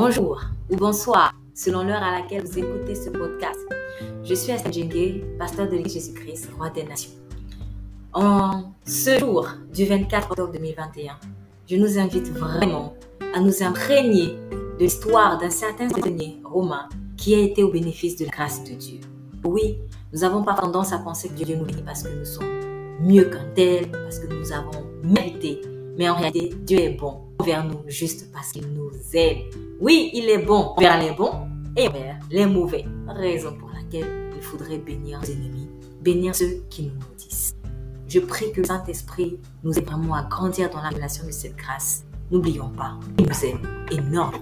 Bonjour ou bonsoir, selon l'heure à laquelle vous écoutez ce podcast. Je suis Esther Djengue, pasteur de l'Église Jésus-Christ, roi des nations. En ce jour du 24 octobre 2021, je nous invite vraiment à nous imprégner de l'histoire d'un certain prisonnier romain qui a été au bénéfice de la grâce de Dieu. Oui, nous avons pas tendance à penser que Dieu nous bénit parce que nous sommes mieux qu'un tel, parce que nous avons mérité. Mais en réalité, Dieu est bon envers nous juste parce qu'il nous aime. Oui, il est bon envers les bons et envers les mauvais. Raison pour laquelle il faudrait bénir nos ennemis, bénir ceux qui nous maudissent. Je prie que le Saint-Esprit nous aide vraiment à grandir dans la révélation de cette grâce. N'oublions pas, il nous aime énormément.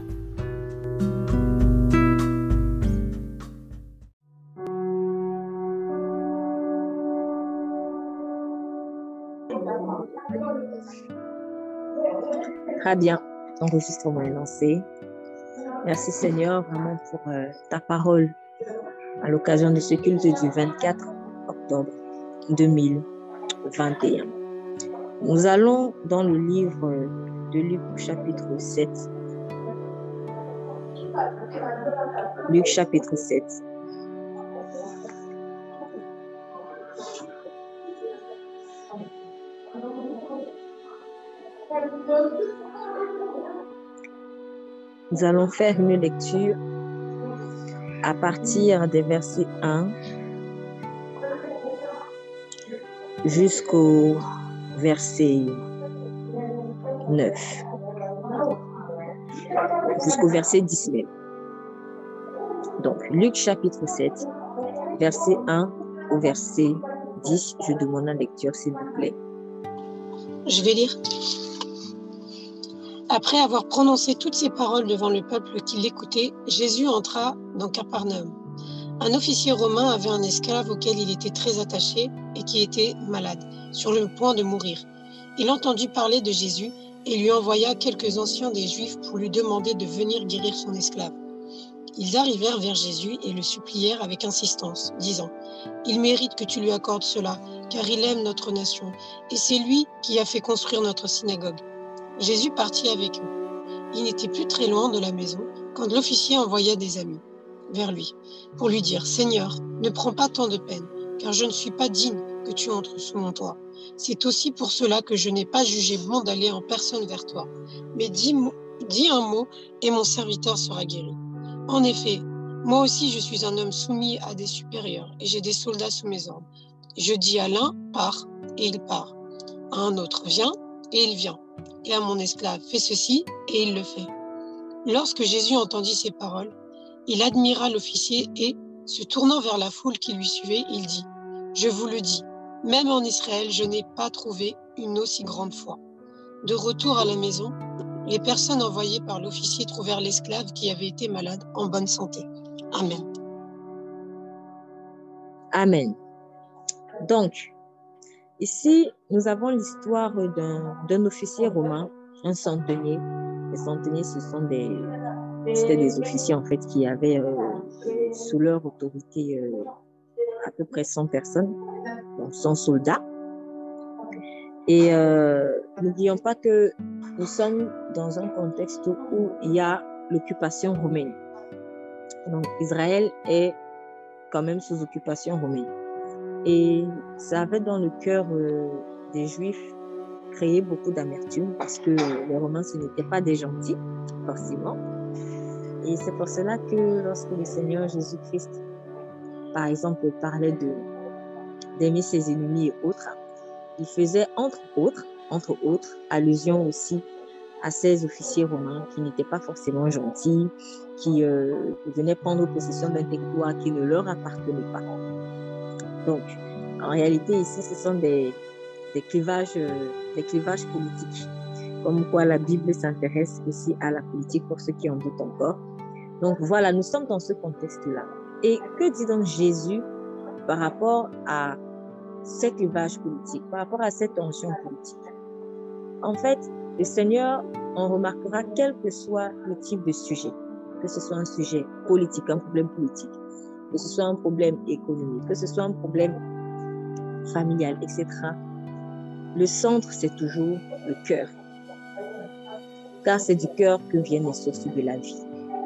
Très bien, l'enregistrement est lancé. Merci Seigneur vraiment pour ta parole à l'occasion de ce culte du 24 octobre 2021. Nous allons dans le livre de Luc chapitre 7. Luc chapitre 7. Nous allons faire une lecture à partir des versets 1 jusqu'au verset 9, jusqu'au verset 19. Donc, Luc chapitre 7, verset 1 au verset 10. Je demande la lecture, s'il vous plaît. Je vais lire. Après avoir prononcé toutes ces paroles devant le peuple qui l'écoutait, Jésus entra dans Capernaum. Un officier romain avait un esclave auquel il était très attaché et qui était malade, sur le point de mourir. Il entendit parler de Jésus et lui envoya quelques anciens des Juifs pour lui demander de venir guérir son esclave. Ils arrivèrent vers Jésus et le supplièrent avec insistance, disant « Il mérite que tu lui accordes cela, car il aime notre nation, et c'est lui qui a fait construire notre synagogue. » Jésus partit avec eux. Il n'était plus très loin de la maison quand l'officier envoya des amis vers lui pour lui dire « Seigneur, ne prends pas tant de peine, car je ne suis pas digne que tu entres sous mon toit. C'est aussi pour cela que je n'ai pas jugé bon d'aller en personne vers toi. Mais dis un mot et mon serviteur sera guéri. En effet, moi aussi je suis un homme soumis à des supérieurs et j'ai des soldats sous mes ordres. Je dis à l'un, pars, et il part. À un autre, viens, et il vient. Et à mon esclave, fais ceci, et il le fait. » Lorsque Jésus entendit ces paroles, il admira l'officier et, se tournant vers la foule qui lui suivait, il dit « Je vous le dis, même en Israël, je n'ai pas trouvé une aussi grande foi. » De retour à la maison, les personnes envoyées par l'officier trouvèrent l'esclave qui avait été malade en bonne santé. Amen. Amen. Donc, ici, nous avons l'histoire d'un officier romain, un centenier. Les centeniers, c'était des officiers en fait qui avaient sous leur autorité à peu près 100 personnes, donc 100 soldats. Et n'oublions pas que nous sommes dans un contexte où il y a l'occupation romaine. Donc Israël est quand même sous occupation romaine. Et ça avait dans le cœur des Juifs créé beaucoup d'amertume parce que les Romains, ce n'étaient pas des gentils, forcément. Et c'est pour cela que lorsque le Seigneur Jésus-Christ, par exemple, parlait d'aimer ses ennemis et autres, il faisait entre autres, allusion aussi à ces officiers romains qui n'étaient pas forcément gentils, qui venaient prendre possession d'un territoire qui ne leur appartenait pas. Donc, en réalité, ici, ce sont des clivages politiques, comme quoi la Bible s'intéresse aussi à la politique pour ceux qui en doutent encore. Donc voilà, nous sommes dans ce contexte-là. Et que dit donc Jésus par rapport à ces clivages politiques, par rapport à cette tension politique? En fait, le Seigneur en remarquera quel que soit le type de sujet, que ce soit un sujet politique, un problème politique, que ce soit un problème économique, que ce soit un problème familial, etc. Le centre, c'est toujours le cœur. Car c'est du cœur que viennent les sources de la vie.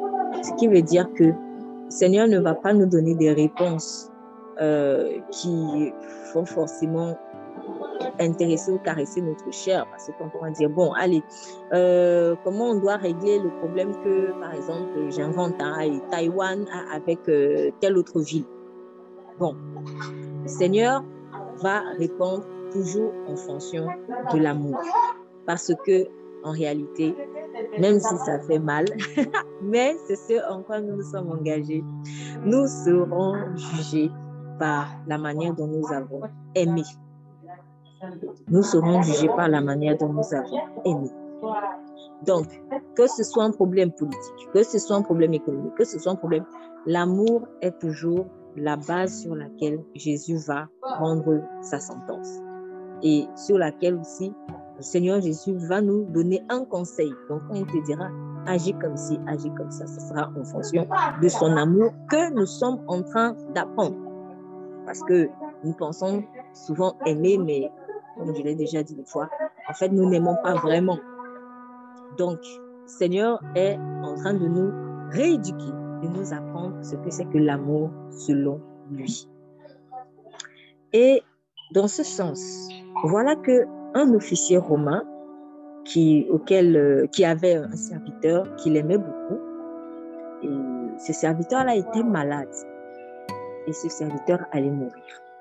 qui veut dire que le Seigneur ne va pas nous donner des réponses qui vont forcément intéresser ou caresser notre chair, parce que quand on va dire, bon, allez, comment on doit régler le problème que, par exemple, j'invente, Taïwan a avec telle autre ville. Bon, le Seigneur va répondre toujours en fonction de l'amour, parce que, en réalité, même si ça fait mal, mais c'est ce en quoi nous nous sommes engagés, nous serons jugés par la manière dont nous avons aimé. Nous serons jugés par la manière dont nous avons aimé. Donc, que ce soit un problème politique, que ce soit un problème économique, que ce soit un problème, l'amour est toujours la base sur laquelle Jésus va rendre sa sentence et sur laquelle aussi le Seigneur Jésus va nous donner un conseil. Donc, quand il te dira, agis comme ci, agis comme ça sera en fonction de son amour que nous sommes en train d'apprendre. Parce que nous pensons souvent aimer, mais comme je l'ai déjà dit une fois, en fait, nous n'aimons pas vraiment. Donc, le Seigneur est en train de nous rééduquer, de nous apprendre ce que c'est que l'amour selon lui. Et dans ce sens, voilà qu'un officier romain qui avait un serviteur qu'il aimait beaucoup, et ce serviteur-là était malade, et ce serviteur allait mourir.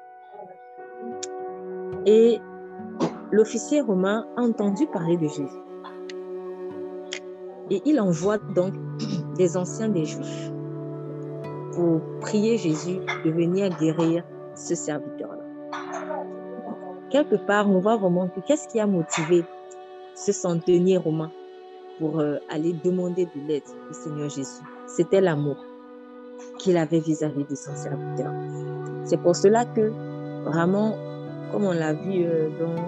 Et l'officier romain a entendu parler de Jésus. Et il envoie donc des anciens des Juifs pour prier Jésus de venir guérir ce serviteur-là. Quelque part, on va remonter qu'est-ce qui a motivé ce centenier romain pour aller demander de l'aide au Seigneur Jésus. C'était l'amour qu'il avait vis-à-vis de son serviteur. C'est pour cela que, vraiment, comme on l'a vu dans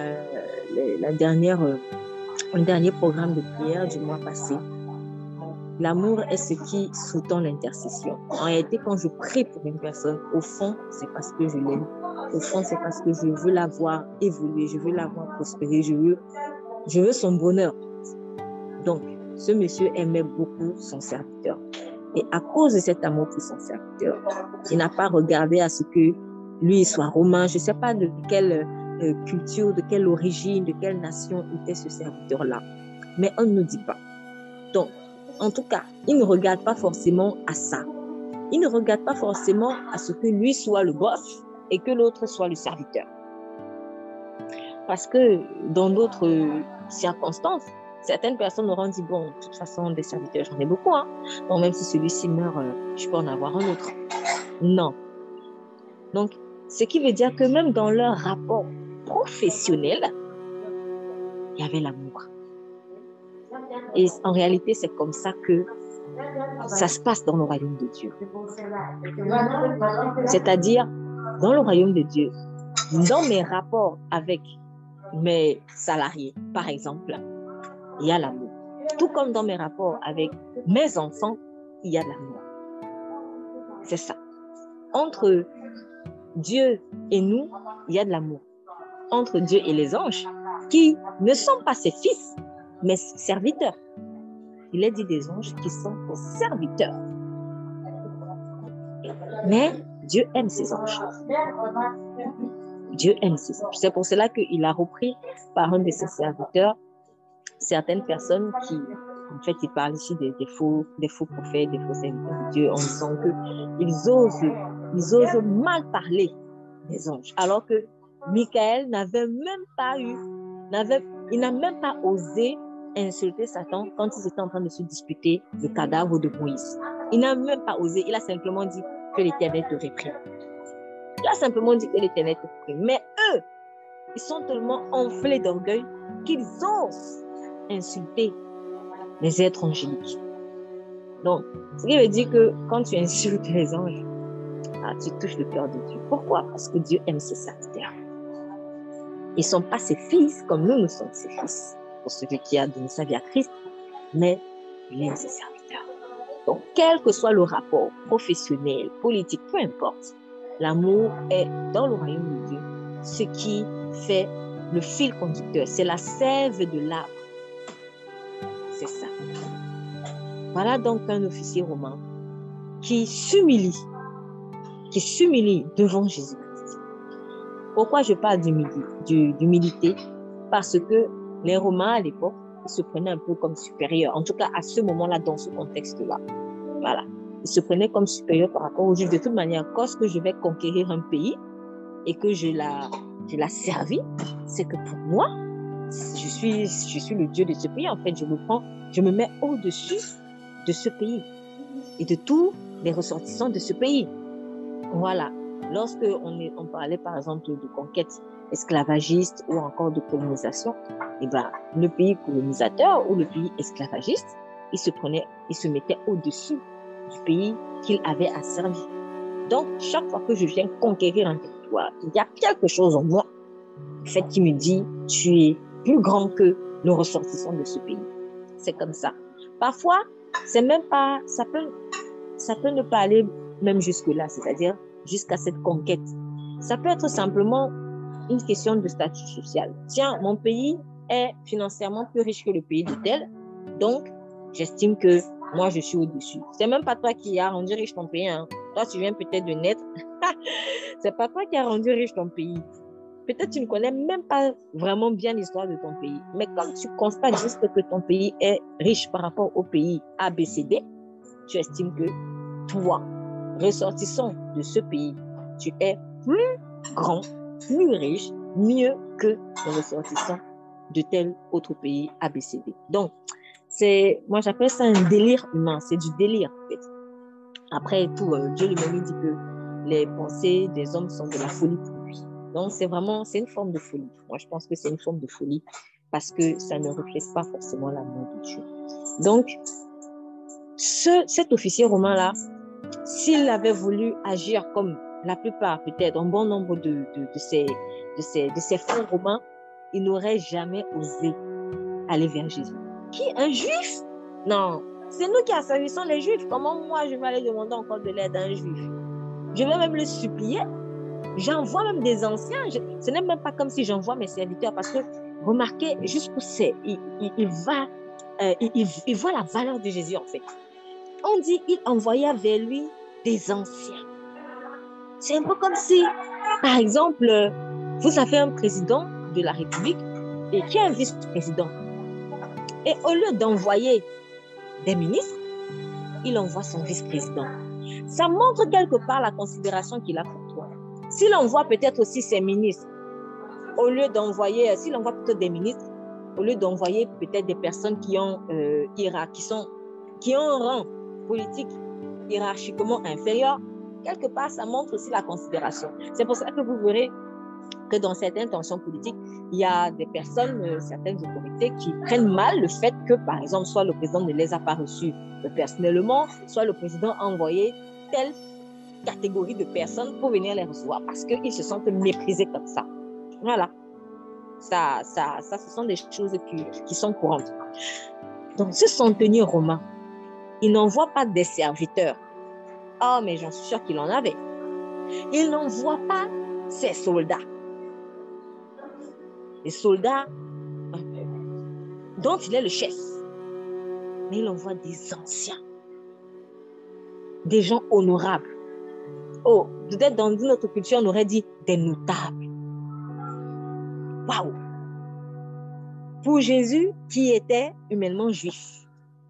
le dernier programme de prière du mois passé, l'amour est ce qui sous-tend l'intercession. En réalité, quand je prie pour une personne, au fond, c'est parce que je l'aime. Au fond, c'est parce que je veux la voir évoluer, je veux la voir prospérer, je veux son bonheur. Donc, ce monsieur aimait beaucoup son serviteur. Et à cause de cet amour pour son serviteur, il n'a pas regardé à ce que lui soit romain, je ne sais pas de quelle culture, de quelle origine, de quelle nation était ce serviteur-là. Mais on ne nous dit pas. Donc, en tout cas, il ne regarde pas forcément à ça. Il ne regarde pas forcément à ce que lui soit le boss et que l'autre soit le serviteur. Parce que dans d'autres circonstances, certaines personnes auront dit, bon, de toute façon, des serviteurs, j'en ai beaucoup. Hein. Bon, même si celui-ci meurt, je peux en avoir un autre. Non. Donc, ce qui veut dire que même dans leur rapport professionnel, il y avait l'amour. Et en réalité, c'est comme ça que ça se passe dans le royaume de Dieu. C'est-à-dire, dans le royaume de Dieu, dans mes rapports avec mes salariés, par exemple, il y a l'amour. Tout comme dans mes rapports avec mes enfants, il y a de l'amour. C'est ça. Entre Dieu et nous, il y a de l'amour. Entre Dieu et les anges, qui ne sont pas ses fils, mais serviteurs. Il est dit des anges qui sont des serviteurs. Mais Dieu aime ses anges. Dieu aime ses anges. C'est pour cela qu'il a repris par un de ses serviteurs certaines personnes qui, en fait, il parle ici des faux prophètes, des faux serviteurs de Dieu, en disant qu'ils osent mal parler des anges. Alors que Michael n'a même pas osé insulter Satan quand ils étaient en train de se disputer le cadavre de Moïse. Il n'a même pas osé, il a simplement dit que l'Éternel te réprime. Il a simplement dit que l'Éternel te réprime. Mais eux, ils sont tellement enflés d'orgueil qu'ils osent insulter les êtres angéliques. Donc, ce qui veut dire que quand tu insultes les anges, tu touches le cœur de Dieu. Pourquoi? Parce que Dieu aime ses serviteurs. Ils ne sont pas ses fils comme nous sommes ses fils, pour celui qui a donné sa vie à Christ, mais il aime ses serviteurs. Donc, quel que soit le rapport professionnel, politique, peu importe, l'amour est dans le royaume de Dieu ce qui fait le fil conducteur. C'est la sève de l'arbre. C'est ça. Voilà donc un officier romain qui s'humilie devant Jésus-Christ. Pourquoi je parle d'humilité? Parce que les Romains à l'époque, ils se prenaient un peu comme supérieurs. En tout cas, à ce moment-là, dans ce contexte-là. Voilà. Ils se prenaient comme supérieurs par rapport aux Juifs. De toute manière, lorsque je vais conquérir un pays et que je la servis, c'est que pour moi, je suis le Dieu de ce pays. En fait, je me mets au-dessus de ce pays et de tous les ressortissants de ce pays. Voilà. Lorsque on parlait par exemple de conquête esclavagiste ou encore de colonisation, eh ben, le pays colonisateur ou le pays esclavagiste, il se mettait au-dessus du pays qu'il avait asservi. Donc, chaque fois que je viens conquérir un territoire, il y a quelque chose en moi, en fait, qui me dit, tu es plus grand que le ressortissant de ce pays. C'est comme ça. Parfois, c'est même pas, ça peut ne pas aller même jusque-là, c'est-à-dire jusqu'à cette conquête. Ça peut être simplement une question de statut social. Tiens, mon pays est financièrement plus riche que le pays de tel, donc j'estime que moi, je suis au-dessus. C'est même pas toi qui as rendu riche ton pays. Hein. Toi, tu viens peut-être de naître. C'est pas toi qui as rendu riche ton pays. Peut-être tu ne connais même pas vraiment bien l'histoire de ton pays. Mais quand tu constates juste que ton pays est riche par rapport au pays ABCD, tu estimes que toi, ressortissant de ce pays, tu es plus grand, plus riche, mieux que le ressortissant de tel autre pays ABCD. Donc, moi j'appelle ça un délire humain, c'est du délire en fait. Après tout, Dieu lui-même dit que les pensées des hommes sont de la folie pour lui. Donc c'est une forme de folie. Moi je pense que c'est une forme de folie parce que ça ne reflète pas forcément l'amour de Dieu. Donc, cet officier romain-là, s'il avait voulu agir comme la plupart, peut-être un bon nombre de ces frères romains, il n'aurait jamais osé aller vers Jésus. Qui? Un juif? Non, c'est nous qui asservissons les juifs. Comment moi je vais aller demander encore de l'aide à un juif? Je vais même le supplier. J'envoie même des anciens. Ce n'est même pas comme si j'envoie mes serviteurs parce que remarquez jusqu'où c'est. Il voit la valeur de Jésus en fait. On dit il envoya vers lui des anciens. C'est un peu comme si, par exemple, vous avez un président de la République et qui est un vice-président. Et au lieu d'envoyer des ministres, il envoie son vice-président. Ça montre quelque part la considération qu'il a pour toi. S'il envoie peut-être aussi ses ministres, au lieu d'envoyer, s'il envoie plutôt des ministres, au lieu d'envoyer peut-être des personnes qui ont un rang politique hiérarchiquement inférieur, quelque part, ça montre aussi la considération. C'est pour ça que vous verrez que dans certaines tensions politiques, il y a des personnes, certaines autorités qui prennent mal le fait que, par exemple, soit le président ne les a pas reçus personnellement, soit le président a envoyé telle catégorie de personnes pour venir les recevoir parce qu'ils se sentent méprisés comme ça. Voilà. Ça, ce sont des choses qui sont courantes. Donc, ce centenier romain, il n'envoie pas des serviteurs. Oh, mais j'en suis sûre qu'il en avait. Il n'envoie pas ses soldats. Les soldats dont il est le chef. Mais il envoie des anciens. Des gens honorables. Oh, peut-être dans notre culture, on aurait dit des notables. Waouh! Pour Jésus, qui était humainement juif,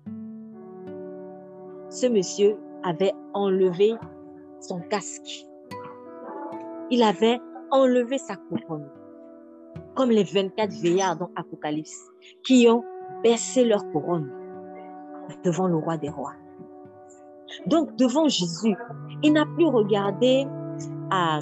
ce monsieur avait enlevé son casque. Il avait enlevé sa couronne. Comme les 24 vieillards dans Apocalypse, qui ont baissé leur couronne devant le roi des rois. Donc, devant Jésus, il n'a plus regardé à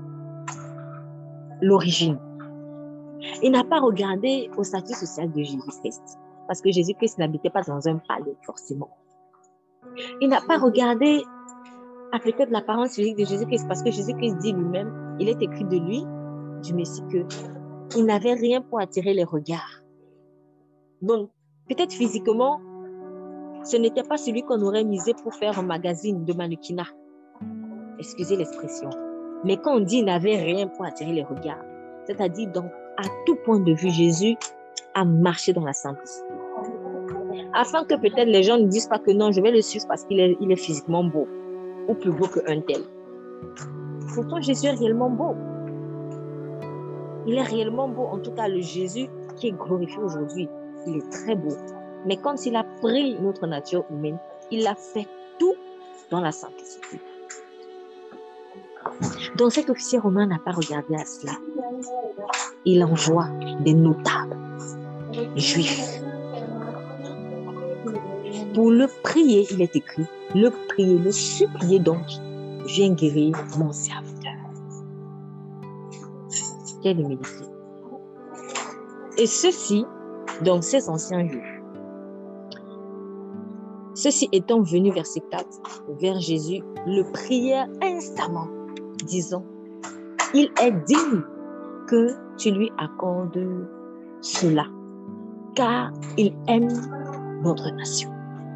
l'origine. Il n'a pas regardé au statut social de Jésus-Christ, parce que Jésus-Christ n'habitait pas dans un palais, forcément. Il n'a pas regardé à peut-être l'apparence physique de Jésus-Christ, parce que Jésus-Christ dit lui-même, il est écrit de lui, du Messie, qu'il n'avait rien pour attirer les regards. Donc, peut-être physiquement, ce n'était pas celui qu'on aurait misé pour faire un magazine de mannequinat. Excusez l'expression. Mais quand on dit il n'avait rien pour attirer les regards, c'est-à-dire donc, à tout point de vue, Jésus a marché dans la simplicité. afin que peut-être les gens ne disent pas que non, je vais le suivre parce qu'il est physiquement beau, ou plus beau qu'un tel. Pourtant, Jésus est réellement beau. Il est réellement beau. En tout cas, le Jésus qui est glorifié aujourd'hui, il est très beau. Mais quand il a pris notre nature humaine, il a fait tout dans la simplicité. Donc, cet officier romain n'a pas regardé à cela. Il envoie des notables juifs. Pour le prier, il est écrit, le prier, le supplier donc, viens guérir mon serviteur. Quelle humilité. Et ceux-ci, donc ces anciens juifs, ceux-ci étant venus, verset 4, vers Jésus, le prièrent instamment, disant, il est digne que tu lui accordes cela, car il aime notre nation.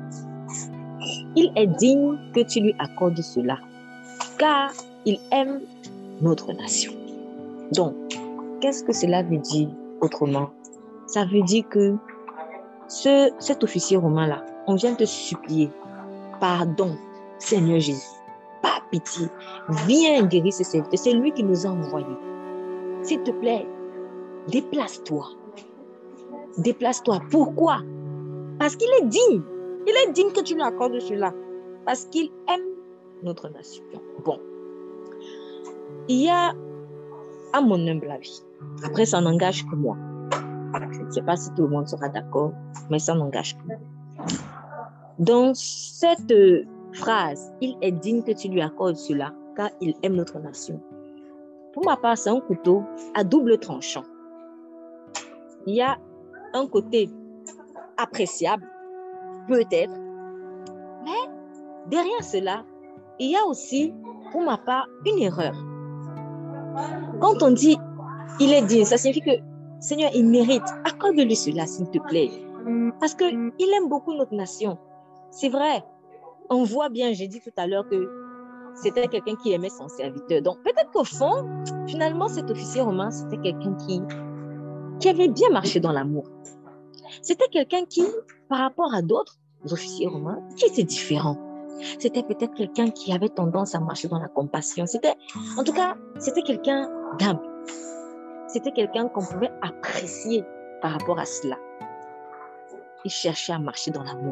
Il est digne que tu lui accordes cela, car il aime notre nation. Donc, qu'est-ce que cela veut dire autrement? Ça veut dire que cet officier romain-là, on vient te supplier, pardon, Seigneur Jésus, par pitié, viens guérir ce serviteur. C'est lui qui nous a envoyés. S'il te plaît, déplace-toi. Déplace-toi. Pourquoi? Parce qu'il est digne. Il est digne que tu lui accordes cela. Parce qu'il aime notre nation. Bon. Il y a, à mon humble avis, après ça n'engage que moi. Je ne sais pas si tout le monde sera d'accord, mais ça n'engage que moi. Dans cette phrase, il est digne que tu lui accordes cela, car il aime notre nation. Pour ma part, c'est un couteau à double tranchant. Il y a un côté appréciable, peut-être, mais derrière cela, il y a aussi, pour ma part, une erreur. Quand on dit il est digne, ça signifie que Seigneur, il mérite. Accorde-lui cela, s'il te plaît. Parce qu'il aime beaucoup notre nation. C'est vrai. On voit bien, j'ai dit tout à l'heure que c'était quelqu'un qui aimait son serviteur. Donc, peut-être qu'au fond, finalement, cet officier romain, c'était quelqu'un qui avait bien marché dans l'amour. C'était quelqu'un qui, par rapport à d'autres officiers romains, qui était différent. C'était peut-être quelqu'un qui avait tendance à marcher dans la compassion. En tout cas, c'était quelqu'un d'humble. C'était quelqu'un qu'on pouvait apprécier par rapport à cela. Il cherchait à marcher dans l'amour.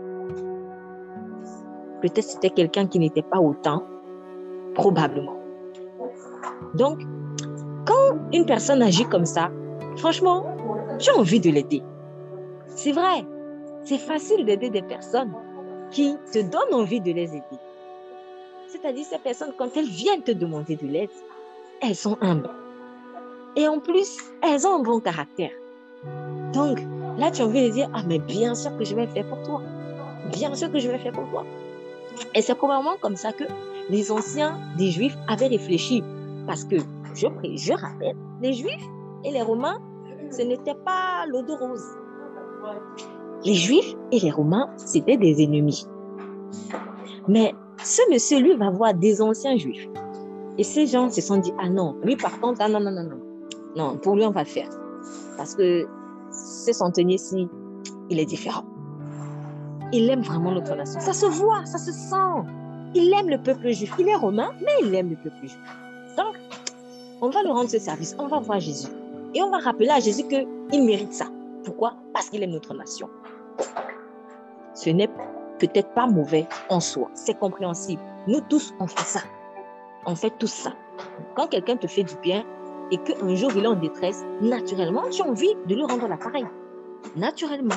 Peut-être c'était quelqu'un qui n'était pas autant, probablement. Donc, quand une personne agit comme ça, franchement, tu as envie de l'aider. C'est vrai, c'est facile d'aider des personnes qui te donnent envie de les aider. C'est-à-dire, ces personnes, quand elles viennent te demander de l'aide, elles sont humbles. Et en plus, elles ont un bon caractère. Donc, là, tu as envie de dire, ah, mais bien sûr que je vais le faire pour toi. Bien sûr que je vais le faire pour toi. Et c'est probablement comme ça que les anciens des Juifs avaient réfléchi. Parce que, je rappelle, les Juifs et les Romains, ce n'était pas l'eau de rose. Les Juifs et les Romains, c'était des ennemis. Mais ce monsieur, lui, va voir des anciens Juifs. Et ces gens se sont dit, ah non, lui par contre, ah non. Non, pour lui, on va le faire. Parce que ce centenier-ci, il est différent. Il aime vraiment notre nation. Ça se voit, ça se sent. Il aime le peuple juif. Il est romain, mais il aime le peuple juif. Donc, on va lui rendre ce service. On va voir Jésus. Et on va rappeler à Jésus qu'il mérite ça. Pourquoi? Parce qu'il aime notre nation. Ce n'est peut-être pas mauvais en soi. C'est compréhensible. Nous tous, on fait ça. On fait tout ça. Quand quelqu'un te fait du bien et qu'un jour il est en détresse, naturellement, tu as envie de lui rendre l'appareil. Naturellement.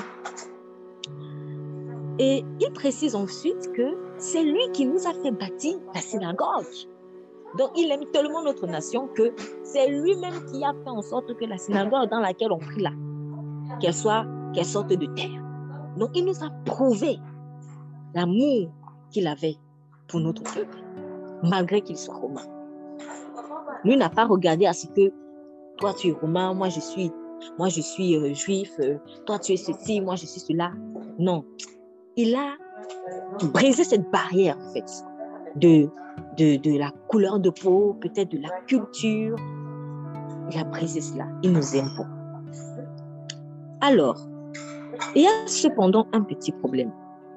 Et il précise ensuite que c'est lui qui nous a fait bâtir la synagogue. Donc, il aime tellement notre nation que c'est lui-même qui a fait en sorte que la synagogue dans laquelle on prie là, qu'elle sorte de terre. Donc, il nous a prouvé l'amour qu'il avait pour notre peuple, malgré qu'il soit romain. Lui n'a pas regardé à ce que toi tu es romain, moi je suis juif, toi tu es ceci, moi je suis cela. Non. Il a brisé cette barrière, en fait, de la couleur de peau, peut-être de la culture. Il a brisé cela. Il nous aime beaucoup. Alors, Il y a cependant un petit problème.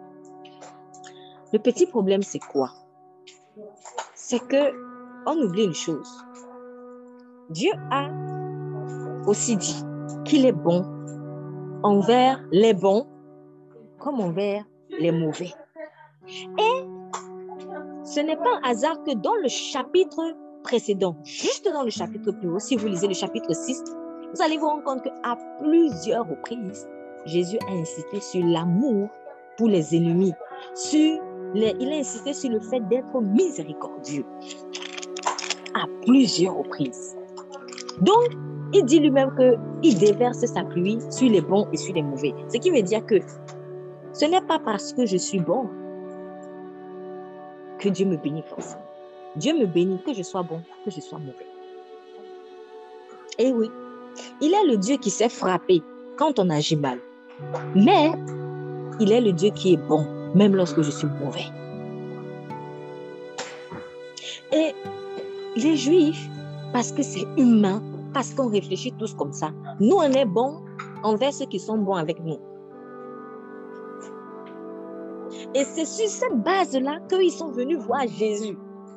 Le petit problème, c'est quoi? C'est qu'on oublie une chose. Dieu a aussi dit qu'il est bon envers les bons comme envers les mauvais. Et ce n'est pas un hasard que dans le chapitre précédent, juste dans le chapitre plus haut, si vous lisez le chapitre 6, vous allez vous rendre compte qu'à plusieurs reprises, Jésus a insisté sur l'amour pour les ennemis. Il a insisté sur le fait d'être miséricordieux à plusieurs reprises. Donc, il dit lui-même qu'il déverse sa pluie sur les bons et sur les mauvais. Ce qui veut dire que ce n'est pas parce que je suis bon que Dieu me bénit forcément. Dieu me bénit que je sois bon, que je sois mauvais. Et oui, il est le Dieu qui sait frapper quand on agit mal. Mais il est le Dieu qui est bon, même lorsque je suis mauvais. Et les Juifs, parce que c'est humain, parce qu'on réfléchit tous comme ça, nous, on est bons envers ceux qui sont bons avec nous. Et c'est sur cette base-là qu'ils sont venus voir Jésus.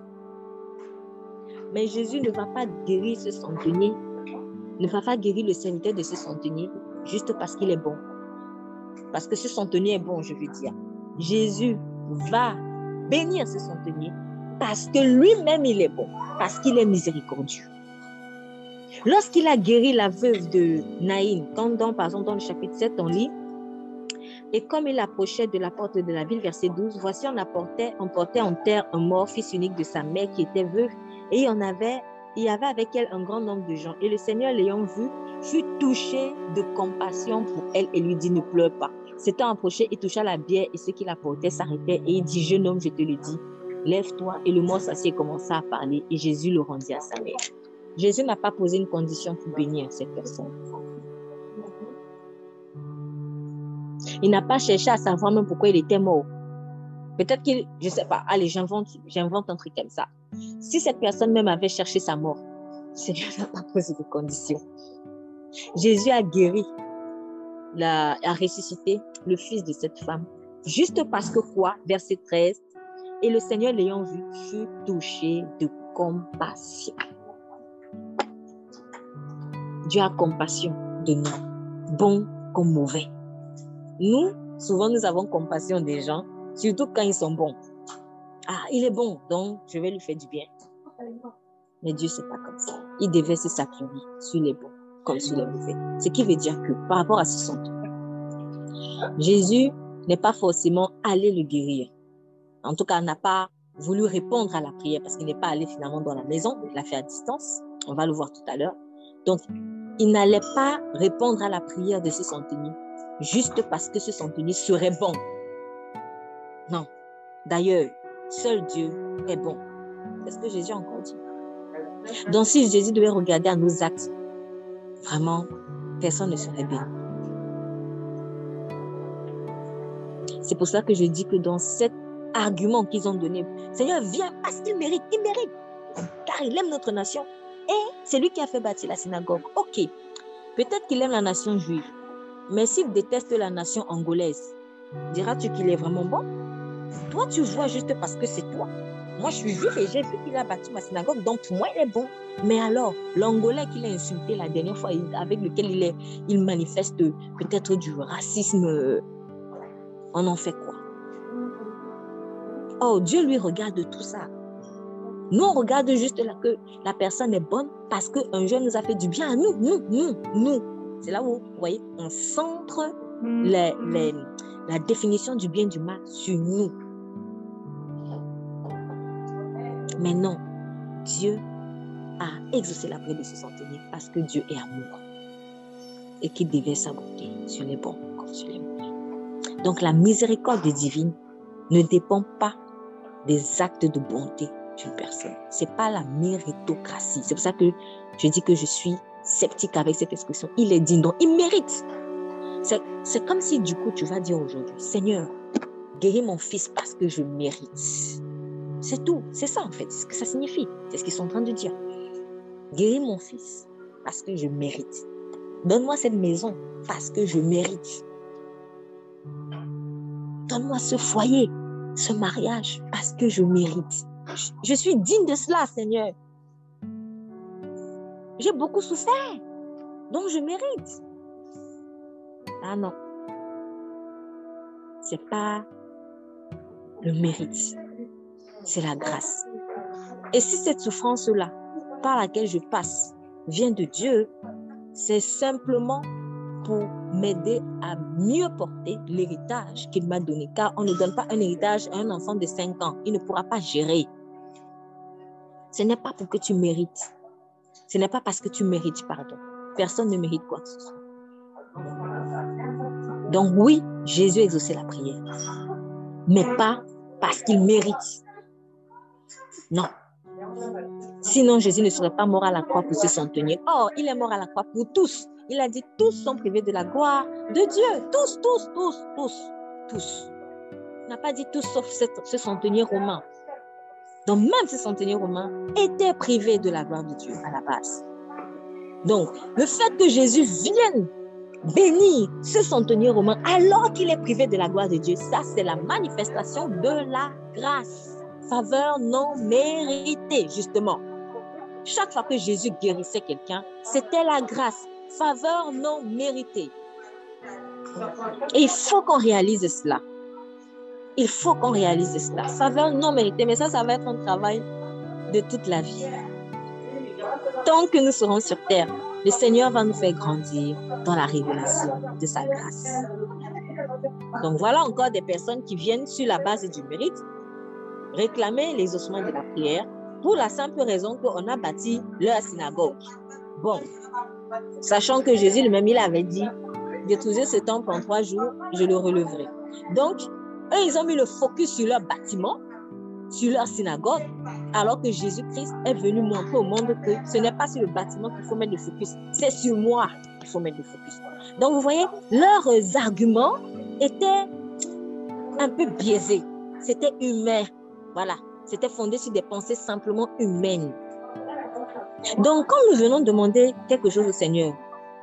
Mais Jésus ne va pas guérir ce centenier, ne va pas guérir le serviteur de ce centenier juste parce qu'il est bon. Parce que ce centenier est bon, je veux dire. Jésus va bénir ce centenier parce que lui-même il est bon, parce qu'il est miséricordieux. Lorsqu'il a guéri la veuve de Naïn, par exemple dans le chapitre 7, on lit, et comme il approchait de la porte de la ville, verset 12, voici on portait en terre un mort, fils unique de sa mère qui était veuve, et il y avait avec elle un grand nombre de gens. Et le Seigneur l'ayant vu, fut touché de compassion pour elle et lui dit, ne pleure pas. S'étant approché, il toucha la bière et ceux qui la portaient s'arrêtaient et il dit, jeune homme, je te le dis, lève-toi. Et le mort s'assit et commença à parler et Jésus le rendit à sa mère. Jésus n'a pas posé une condition pour bénir cette personne. Il n'a pas cherché à savoir même pourquoi il était mort. Peut-être qu'il, je ne sais pas, allez, j'invente un truc comme ça. Si cette personne même avait cherché sa mort, Seigneur n'a pas posé de condition. Jésus a guéri, a ressuscité le fils de cette femme. Juste parce que quoi? Verset 13. Et le Seigneur l'ayant vu, fut touché de compassion. Dieu a compassion de nous, bons comme mauvais. Nous, souvent, nous avons compassion des gens, surtout quand ils sont bons. Ah, il est bon, donc je vais lui faire du bien. Mais Dieu, c'est pas comme ça. Il déverse sa pluie sur les bons comme sur les mauvais. Ce qui veut dire que par rapport à ce centre, Jésus n'est pas forcément allé le guérir. En tout cas, n'a pas voulu répondre à la prière parce qu'il n'est pas allé finalement dans la maison. Il l'a fait à distance. On va le voir tout à l'heure. Donc, il n'allait pas répondre à la prière de ce centenier juste parce que ce centenier serait bon. Non. D'ailleurs, seul Dieu est bon. C'est ce que Jésus a encore dit. Donc, si Jésus devait regarder à nos actes, vraiment, personne ne serait béni. C'est pour ça que je dis que dans cet argument qu'ils ont donné, Seigneur, viens parce qu'il mérite, car il aime notre nation. Et c'est lui qui a fait bâtir la synagogue. Ok, peut-être qu'il aime la nation juive, mais s'il déteste la nation angolaise, diras-tu qu'il est vraiment bon? Toi, tu vois juste parce que c'est toi. Moi, je suis juif et j'ai vu qu'il a bâti ma synagogue, donc pour moi, il est bon. Mais alors, l'Angolais qu'il a insulté la dernière fois, avec lequel il manifeste peut-être du racisme, on en fait quoi? Oh, Dieu lui regarde tout ça. Nous, on regarde juste là que la personne est bonne parce qu'un jeune nous a fait du bien à nous. Nous. C'est là où, vous voyez, on centre la définition du bien et du mal sur nous. Mais non, Dieu a exaucé la prière de ce centenier parce que Dieu est amour et qu'il déverse sa bonté sur les bons comme sur les mauvais. Donc, la miséricorde divine ne dépend pas des actes de bonté d'une personne. Ce n'est pas la méritocratie. C'est pour ça que je dis que je suis sceptique avec cette expression. Il est digne, donc il mérite. C'est comme si du coup tu vas dire aujourd'hui, Seigneur, guéris mon fils parce que je mérite. C'est tout. C'est ça en fait. C'est ce que ça signifie. C'est ce qu'ils sont en train de dire. Guéris mon fils parce que je mérite. Donne-moi cette maison parce que je mérite. donne-moi ce foyer, ce mariage, parce que je mérite. Je suis digne de cela, Seigneur. J'ai beaucoup souffert, donc je mérite. Ah non, c'est pas le mérite, c'est la grâce. Et si cette souffrance-là, par laquelle je passe, vient de Dieu, c'est simplement pour m'aider à mieux porter l'héritage qu'il m'a donné. Car on ne donne pas un héritage à un enfant de 5 ans. Il ne pourra pas gérer. Ce n'est pas pour que tu mérites. Ce n'est pas parce que tu mérites, pardon. Personne ne mérite quoi que ce soit. Donc oui, Jésus a exaucé la prière. Mais pas parce qu'il mérite. Non. Sinon, Jésus ne serait pas mort à la croix pour ce centenier. Or, il est mort à la croix pour tous. Il a dit, tous sont privés de la gloire de Dieu. Tous, tous, tous, tous, tous. Il n'a pas dit tous sauf ce centenier romain. Donc, même ce centenier romain était privé de la gloire de Dieu à la base. Donc, le fait que Jésus vienne bénir ce centenier romain alors qu'il est privé de la gloire de Dieu, ça, c'est la manifestation de la grâce. Faveur non méritée, justement. Chaque fois que Jésus guérissait quelqu'un, c'était la grâce. Faveur non méritée. Et il faut qu'on réalise cela. Il faut qu'on réalise cela. Faveur non méritée, mais ça va être un travail de toute la vie. Tant que nous serons sur terre, le Seigneur va nous faire grandir dans la révélation de sa grâce. Donc voilà encore des personnes qui viennent sur la base du mérite, réclamer l'exaucement de la prière pour la simple raison qu'on a bâti leur synagogue. Bon, sachant que Jésus lui-même, il avait dit, détruisez ce temple en 3 jours, je le releverai. Donc, eux, ils ont mis le focus sur leur bâtiment, sur leur synagogue, alors que Jésus-Christ est venu montrer au monde que ce n'est pas sur le bâtiment qu'il faut mettre le focus, c'est sur moi qu'il faut mettre le focus. Donc, vous voyez, leurs arguments étaient un peu biaisés, c'était humain, voilà, c'était fondé sur des pensées simplement humaines. Donc, quand nous venons demander quelque chose au Seigneur,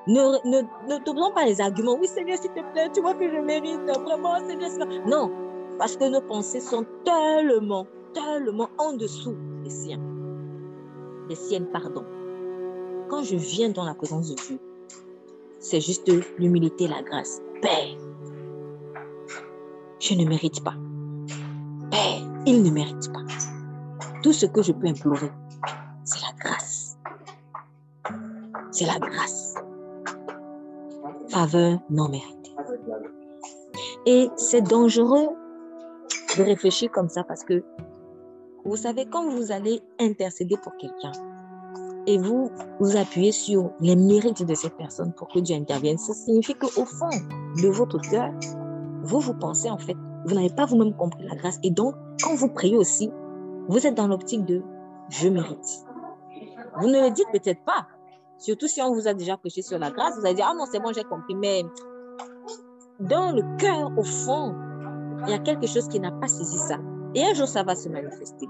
ne trouvons pas les arguments. Oui, Seigneur, s'il te plaît, tu vois que je mérite, vraiment, Seigneur. Non, parce que nos pensées sont tellement en dessous des siennes, pardon. Quand je viens dans la présence de Dieu, c'est juste l'humilité, la grâce. Père, je ne mérite pas. Père, il ne mérite pas. Tout ce que je peux implorer, c'est la grâce. C'est la grâce. Faveur non méritée. Et c'est dangereux de réfléchir comme ça parce que, vous savez, quand vous allez intercéder pour quelqu'un et vous vous appuyez sur les mérites de cette personne pour que Dieu intervienne, ça signifie qu'au fond de votre cœur, vous pensez en fait, vous n'avez pas vous-même compris la grâce. Et donc, quand vous priez aussi, vous êtes dans l'optique de « je mérite ». Vous ne le dites peut-être pas. Surtout si on vous a déjà prêché sur la grâce, vous allez dire « ah non, c'est bon, j'ai compris ». Mais dans le cœur, au fond, il y a quelque chose qui n'a pas saisi ça. Et un jour, ça va se manifester.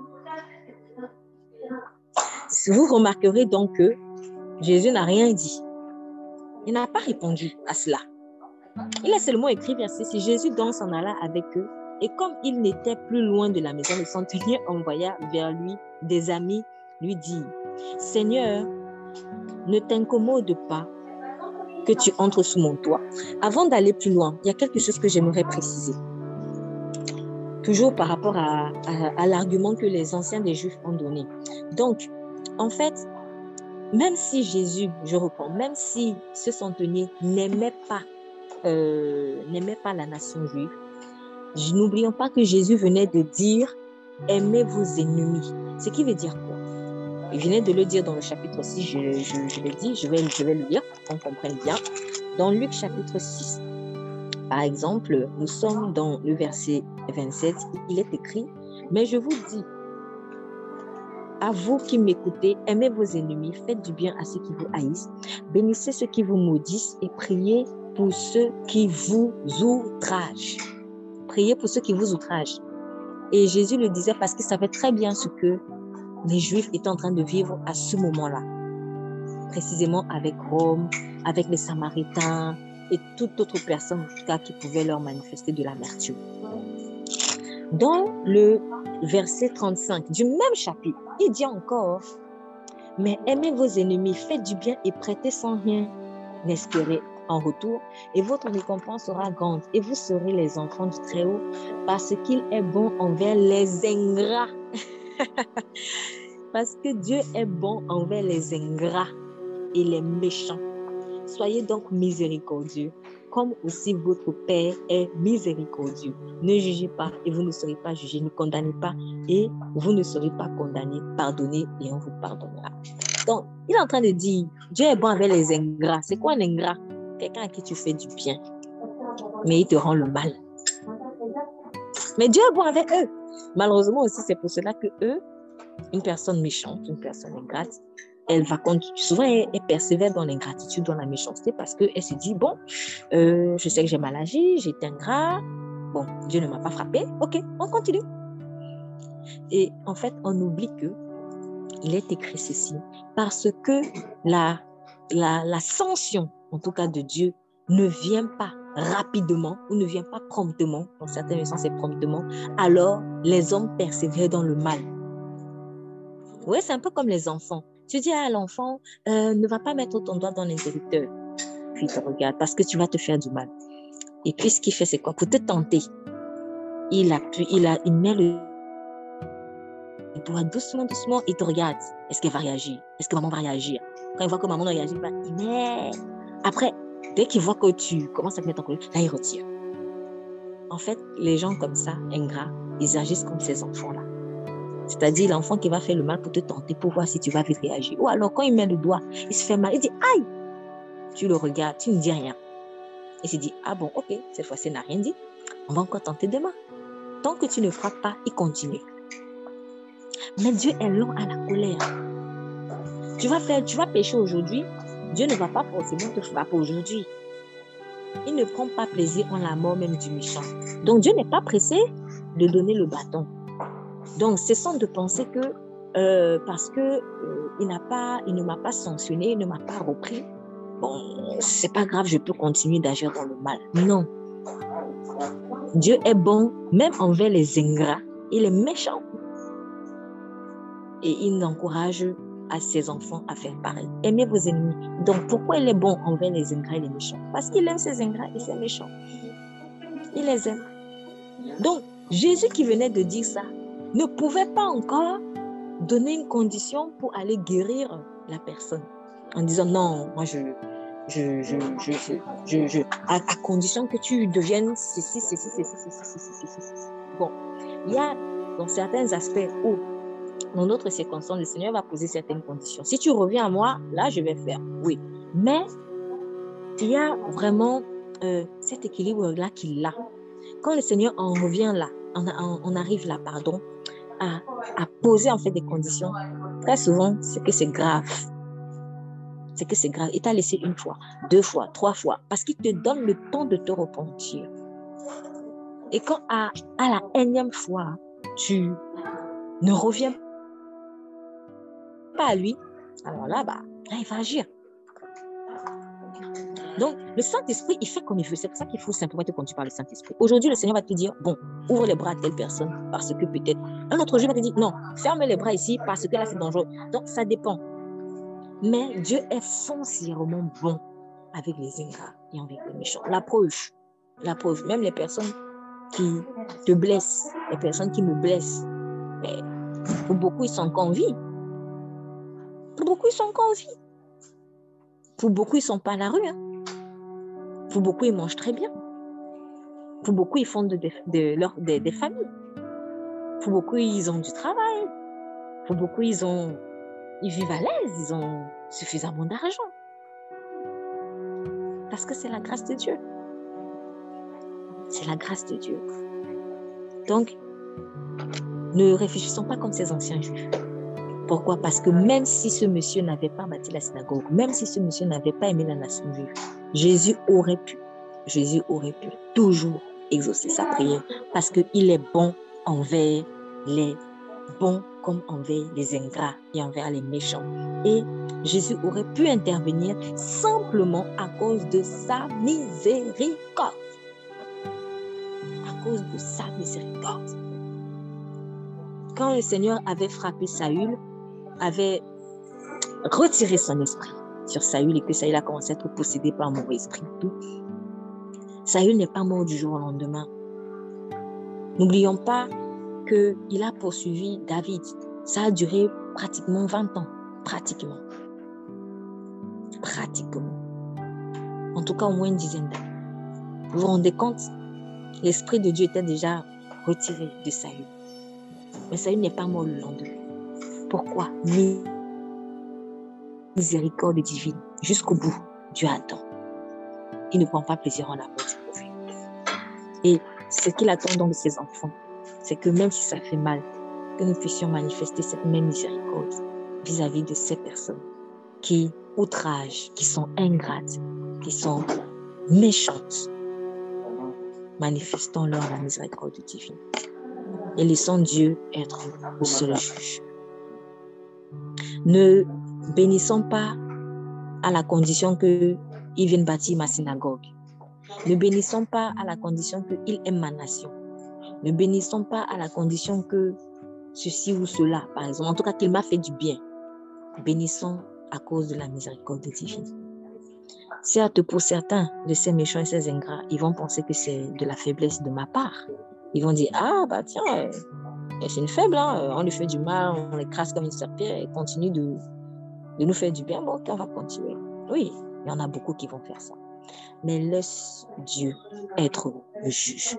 Vous remarquerez donc que Jésus n'a rien dit. Il n'a pas répondu à cela. Il a seulement écrit verset 6. Jésus donc s'en alla avec eux. Et comme il n'était plus loin de la maison, le centenier envoya vers lui des amis lui dire « Seigneur, ne t'incommode pas que tu entres sous mon toit. » Avant d'aller plus loin, il y a quelque chose que j'aimerais préciser. Toujours par rapport à l'argument que les anciens des Juifs ont donné. Donc, en fait, même si Jésus, je reprends, même si ce centenier n'aimait pas la nation juive, n'oublions pas que Jésus venait de dire « aimez vos ennemis ». Ce qui veut dire quoi? Il venait de le dire dans le chapitre 6, je l'ai dit, je vais le lire pour qu'on comprenne bien. Dans Luc chapitre 6, par exemple, nous sommes dans le verset 27, il est écrit « Mais je vous dis, à vous qui m'écoutez, aimez vos ennemis, faites du bien à ceux qui vous haïssent, bénissez ceux qui vous maudissent et priez pour ceux qui vous outragent. » Priez pour ceux qui vous outragent. Et Jésus le disait parce qu'il savait très bien ce que les Juifs étaient en train de vivre à ce moment-là. Précisément avec Rome, avec les Samaritains et toute autre personne en tout cas qui pouvait leur manifester de l'amertume. Dans le verset 35 du même chapitre, il dit encore, mais aimez vos ennemis, faites du bien et prêtez sans rien n'espérez en retour, et votre récompense sera grande, et vous serez les enfants du Très-Haut, parce qu'il est bon envers les ingrats. Parce que Dieu est bon envers les ingrats et les méchants. Soyez donc miséricordieux, comme aussi votre Père est miséricordieux. Ne jugez pas et vous ne serez pas jugés. Ne condamnez pas et vous ne serez pas condamnés. Pardonnez et on vous pardonnera. Donc, il est en train de dire, Dieu est bon avec les ingrats. C'est quoi un ingrat? Quelqu'un à qui tu fais du bien, mais il te rend le mal. Mais Dieu est bon avec eux. Malheureusement aussi, c'est pour cela que eux, une personne méchante, une personne ingrate, elle va continuer. Souvent, elle persévère dans l'ingratitude, dans la méchanceté, parce qu'elle se dit, bon, je sais que j'ai mal agi, j'ai été ingrat, bon, Dieu ne m'a pas frappé, ok, on continue. Et en fait, on oublie que il est écrit ceci, parce que la sanction, en tout cas de Dieu, ne vient pas rapidement ou ne vient pas promptement, dans certaines versions c'est promptement, alors les hommes persévèrent dans le mal. Oui, c'est un peu comme les enfants. Tu dis à l'enfant, ne va pas mettre ton doigt dans l'interrupteur. Puis il te regarde parce que tu vas te faire du mal. Et puis ce qu'il fait, c'est quoi? Pour te tenter, il met le doigt doucement, il te regarde. Est-ce qu'elle va réagir? Est-ce que maman va réagir? Quand il voit que maman ne réagit pas, il met. Après, dès qu'il voit que tu commences à te mettre en colère, là, il retire. En fait, les gens comme ça, ingrats, ils agissent comme ces enfants-là. C'est-à-dire l'enfant qui va faire le mal pour te tenter, pour voir si tu vas vite réagir. Ou alors, quand il met le doigt, il se fait mal, il dit « Aïe !» Tu le regardes, tu ne dis rien. Il se dit « Ah bon, ok, cette fois-ci, il n'a rien dit. On va encore tenter demain. » Tant que tu ne frappes pas, il continue. Mais Dieu est lent à la colère. Tu vas pécher aujourd'hui, Dieu ne va pas forcément te frapper aujourd'hui. Il ne prend pas plaisir en la mort même du méchant. Donc Dieu n'est pas pressé de donner le bâton. Donc cessons de penser que parce que il ne m'a pas sanctionné, il ne m'a pas repris, bon, c'est pas grave, je peux continuer d'agir dans le mal. Non. Dieu est bon même envers les ingrats et les méchants. Et il encourage à ses enfants à faire pareil. Aimez vos ennemis. Donc, pourquoi il est bon envers les ingrats et les méchants? Parce qu'il aime ses ingrats et ses méchants. Il les aime. Donc, Jésus qui venait de dire ça ne pouvait pas encore donner une condition pour aller guérir la personne. En disant, non, moi, à condition que tu deviennes ceci. Bon, il y a dans certains aspects où dans d'autres circonstances, le Seigneur va poser certaines conditions. Si tu reviens à moi, là, je vais faire. Oui. Mais il y a vraiment cet équilibre-là qu'il a. Quand le Seigneur en revient là, on arrive là, pardon, à poser en fait des conditions, très souvent, c'est que c'est grave. C'est que c'est grave. Il t'a laissé une fois, 2 fois, 3 fois, parce qu'il te donne le temps de te repentir. Et quand à la énième fois, tu ne reviens pas à lui, alors là, il va agir. Donc, le Saint-Esprit, il fait comme il veut. C'est pour ça qu'il faut simplement être conduit par le Saint-Esprit. Aujourd'hui, le Seigneur va te dire, bon, ouvre les bras à telle personne parce que peut-être. Un autre jour, il va te dire, non, ferme les bras ici parce que là, c'est dangereux. Donc, ça dépend. Mais Dieu est foncièrement bon avec les ingrats et avec les méchants. La preuve, même les personnes qui te blessent, les personnes qui me blessent, mais pour beaucoup, ils sont encore en vie. Pour beaucoup, ils sont encore en vie. Pour beaucoup, ils ne sont pas à la rue. Pour beaucoup, ils mangent très bien. Pour beaucoup, ils font des familles. Pour beaucoup, ils ont du travail. Pour beaucoup, ils vivent à l'aise. Ils ont suffisamment d'argent. Parce que c'est la grâce de Dieu. C'est la grâce de Dieu. Donc, ne réfléchissons pas comme ces anciens juifs. Pourquoi? Parce que même si ce monsieur n'avait pas bâti la synagogue, même si ce monsieur n'avait pas aimé la nation juive, Jésus aurait pu toujours exaucer sa prière parce qu'il est bon envers les bons comme envers les ingrats et envers les méchants. Et Jésus aurait pu intervenir simplement à cause de sa miséricorde. À cause de sa miséricorde. quand le Seigneur avait frappé Saül, avait retiré son esprit sur Saül et que Saül a commencé à être possédé par un mauvais esprit, tout, Saül n'est pas mort du jour au lendemain. N'oublions pas qu'il a poursuivi David. Ça a duré pratiquement 20 ans. Pratiquement. En tout cas, au moins une dizaine d'années. Vous vous rendez compte? L'Esprit de Dieu était déjà retiré de Saül. Mais Saül n'est pas mort le lendemain. Pourquoi? Miséricorde divine. Jusqu'au bout, Dieu attend. Il ne prend pas plaisir en la mort du prophète. Et ce qu'il attend donc de ses enfants, c'est que même si ça fait mal, que nous puissions manifester cette même miséricorde vis-à-vis de ces personnes qui outragent, qui sont ingrates, qui sont méchantes. Manifestons-leur la miséricorde divine et laissons Dieu être le seul juge. Ne bénissons pas à la condition qu'il vienne bâtir ma synagogue. Ne bénissons pas à la condition qu'il aime ma nation. Ne bénissons pas à la condition que ceci ou cela, par exemple, en tout cas qu'il m'a fait du bien. Bénissons à cause de la miséricorde divine. Certes, pour certains de ces méchants et ces ingrats, ils vont penser que c'est de la faiblesse de ma part. Ils vont dire, ah bah tiens, c'est une faible, hein, on lui fait du mal, on l'écrase comme une serpent, elle continue de nous faire du bien, bon, ok, on va continuer. Oui, il y en a beaucoup qui vont faire ça. Mais laisse Dieu être le juge.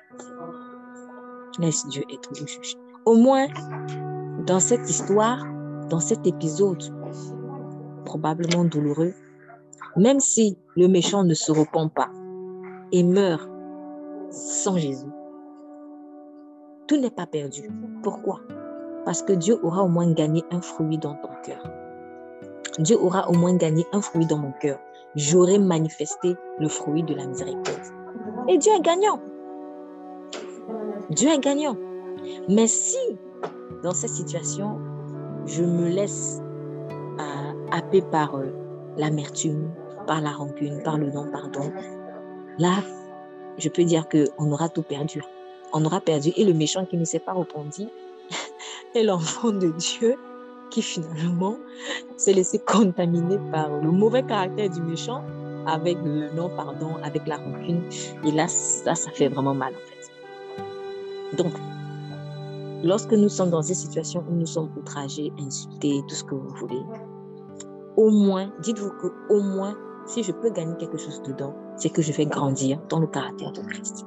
Laisse Dieu être le juge. Au moins, dans cette histoire, dans cet épisode, probablement douloureux, même si le méchant ne se repent pas et meurt sans Jésus, tout n'est pas perdu. Pourquoi? Parce que Dieu aura au moins gagné un fruit dans ton cœur. Dieu aura au moins gagné un fruit dans mon cœur. J'aurai manifesté le fruit de la miséricorde. Et Dieu est gagnant. Dieu est gagnant. Mais si, dans cette situation, je me laisse happer par l'amertume, par la rancune, par le non-pardon, là, je peux dire qu'on aura tout perdu. On aura perdu. Et le méchant qui ne s'est pas repenti est l'enfant de Dieu qui finalement s'est laissé contaminer par le mauvais caractère du méchant avec le non-pardon, avec la rancune. Et là, ça fait vraiment mal en fait. Donc, lorsque nous sommes dans des situations où nous sommes outragés, insultés, tout ce que vous voulez, au moins, dites-vous qu'au moins, si je peux gagner quelque chose dedans, c'est que je vais grandir dans le caractère de Christ.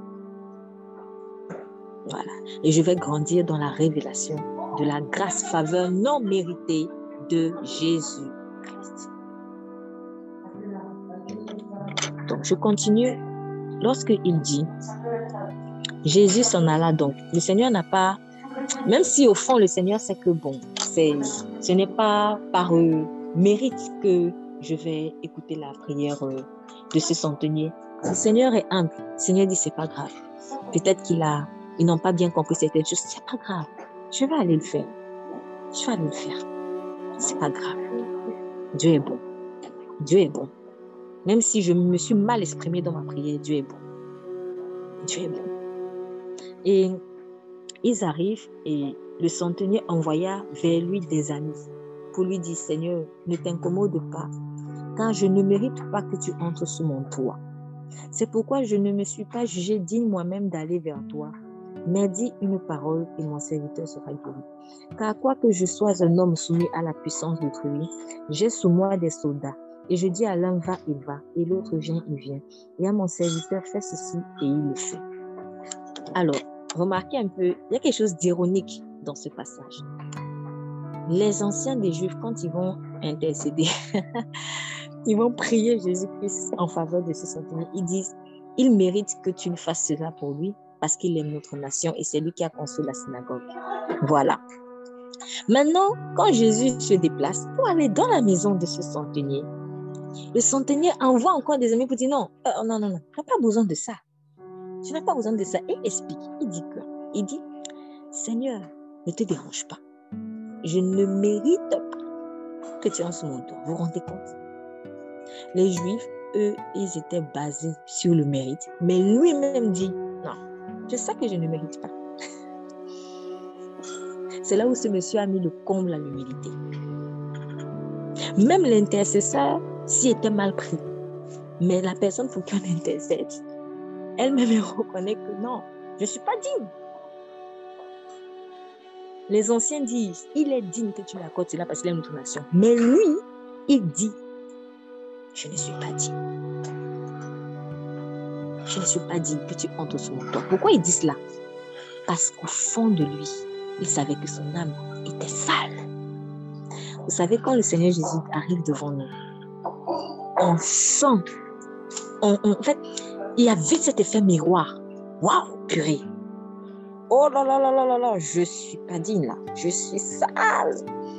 Voilà. Et je vais grandir dans la révélation de la grâce, faveur non méritée de Jésus-Christ. Donc, je continue. Lorsqu'il dit, Jésus s'en alla donc. Le Seigneur n'a pas, même si au fond, le Seigneur sait que bon, ce n'est pas par mérite que je vais écouter la prière de ce centenier. Le Seigneur est humble. Le Seigneur dit, c'est pas grave. Peut-être ils n'ont pas bien compris certaines choses. C'est pas grave. Je vais aller le faire. Je vais aller le faire. C'est pas grave. Dieu est bon. Dieu est bon. Même si je me suis mal exprimée dans ma prière, Dieu est bon. Dieu est bon. Et ils arrivent et le centenier envoya vers lui des amis pour lui dire, Seigneur, ne t'incommode pas, car je ne mérite pas que tu entres sous mon toit. C'est pourquoi je ne me suis pas jugé digne moi-même d'aller vers toi. Mais dis une parole et mon serviteur sera guéri. Car quoique je sois un homme soumis à la puissance d'autrui, j'ai sous moi des soldats. Et je dis à l'un, va, il va, et l'autre vient, il vient. Et à mon serviteur, fais ceci, et il le fait. Alors, remarquez un peu, il y a quelque chose d'ironique dans ce passage. Les anciens des Juifs, quand ils vont intercéder, ils vont prier Jésus-Christ en faveur de ce centenier. Ils disent, il mérite que tu ne fasses cela pour lui, parce qu'il aime notre nation et c'est lui qui a construit la synagogue. Voilà. Maintenant, quand Jésus se déplace pour aller dans la maison de ce centenier, le centenier envoie encore des amis pour dire non, tu n'as pas besoin de ça. Tu n'as pas besoin de ça. Et il explique, il dit, Seigneur, ne te dérange pas. Je ne mérite pas que tu entres sous mon toit. Vous vous rendez compte? Les Juifs, eux, ils étaient basés sur le mérite, mais lui-même dit, non, c'est ça que je ne mérite pas. C'est là où ce monsieur a mis le comble à l'humilité. Même l'intercesseur s'y était mal pris. Mais la personne pour qui on intercède, elle-même reconnaît que non, je ne suis pas digne. Les anciens disent, il est digne que tu l'accordes cela parce qu'il est notre nation. Mais lui, il dit, je ne suis pas digne. Je ne suis pas digne que tu entres sur mon toit. Pourquoi il dit cela? Parce qu'au fond de lui, il savait que son âme était sale. Vous savez, quand le Seigneur Jésus arrive devant nous, on sent, en fait, il y a vite cet effet miroir. Waouh, purée. Oh là là là là là là, je ne suis pas digne là. Je suis sale.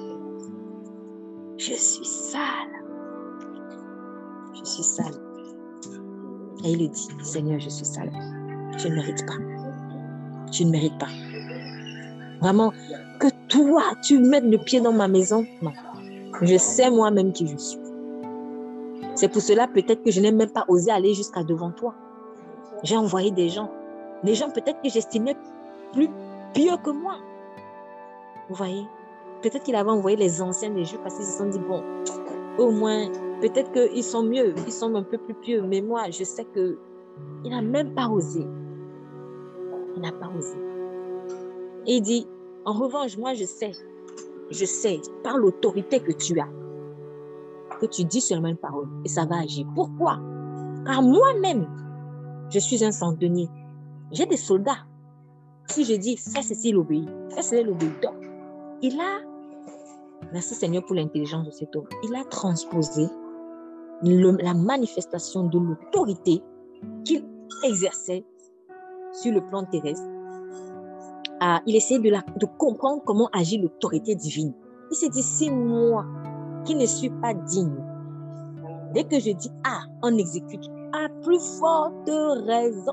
Je suis sale. Je suis sale. Et il lui dit, Seigneur, je suis sale. Je ne mérite pas. Je ne mérite pas. Vraiment, que toi, tu mettes le pied dans ma maison, non. Je sais moi-même qui je suis. C'est pour cela peut-être que je n'ai même pas osé aller jusqu'à devant toi. J'ai envoyé des gens peut-être que j'estimais plus pieux que moi. Vous voyez? Peut-être qu'il avait envoyé les anciens des Juifs parce qu'ils se sont dit, bon, au moins, peut-être qu'ils sont mieux, ils sont un peu plus pieux, mais moi, je sais qu'il n'a même pas osé. Il n'a pas osé. Et il dit, en revanche, moi, je sais, par l'autorité que tu as, que tu dis seulement une parole et ça va agir. Pourquoi? Car moi-même, je suis un centenier. J'ai des soldats. Si je dis, fais ceci, il obéit. Fais ceci, il obéit. Donc, il a, merci Seigneur pour l'intelligence de cet homme, il a transposé la manifestation de l'autorité qu'il exerçait sur le plan terrestre. Il essayait de comprendre comment agit l'autorité divine. Il s'est dit, si moi, qui ne suis pas digne, dès que je dis A, on exécute, à plus forte raison,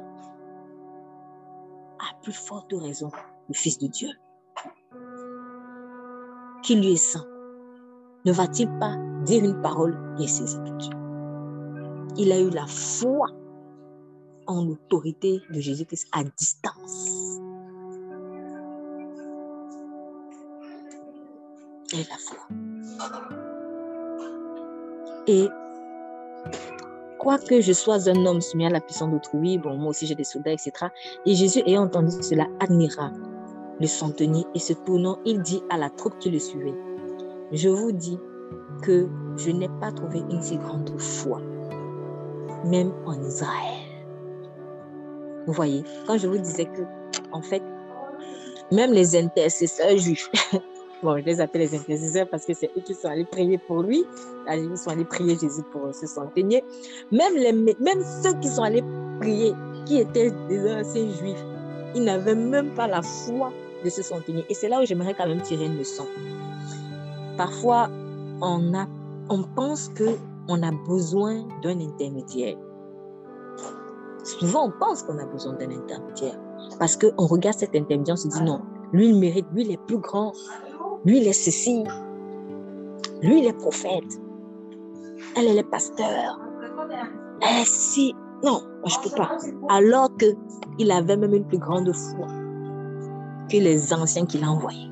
le Fils de Dieu, qui lui est saint, ne va-t-il pas dire une parole et s'exécute? Il a eu la foi en l'autorité de Jésus-Christ à distance. Il a eu la foi. Et quoique je sois un homme soumis à la puissance d'autrui, bon, moi aussi j'ai des soldats, etc. Et Jésus, ayant entendu cela, admira le centenier et se tournant, il dit à la troupe qui le suivait, je vous dis que je n'ai pas trouvé une si grande foi, même en Israël. Vous voyez, quand je vous disais que, en fait, même les intercesseurs juifs, bon, je les appelle les intercesseurs parce que c'est eux qui sont allés prier pour lui, ils sont allés prier Jésus pour ce centenier, même ceux qui sont allés prier, qui étaient des anciens juifs, ils n'avaient même pas la foi de ce centenier. Et c'est là où j'aimerais quand même tirer une leçon. Parfois, on pense qu'on a besoin d'un intermédiaire. Souvent, on pense qu'on a besoin d'un intermédiaire. Parce qu'on regarde cet intermédiaire, on se dit non, lui, il mérite, lui, il est plus grand, lui, il est ceci, lui, il est prophète, elle est pasteur, elle est ceci. Non, moi, je ne peux pas. Alors qu'il avait même une plus grande foi que les anciens qu'il a envoyés.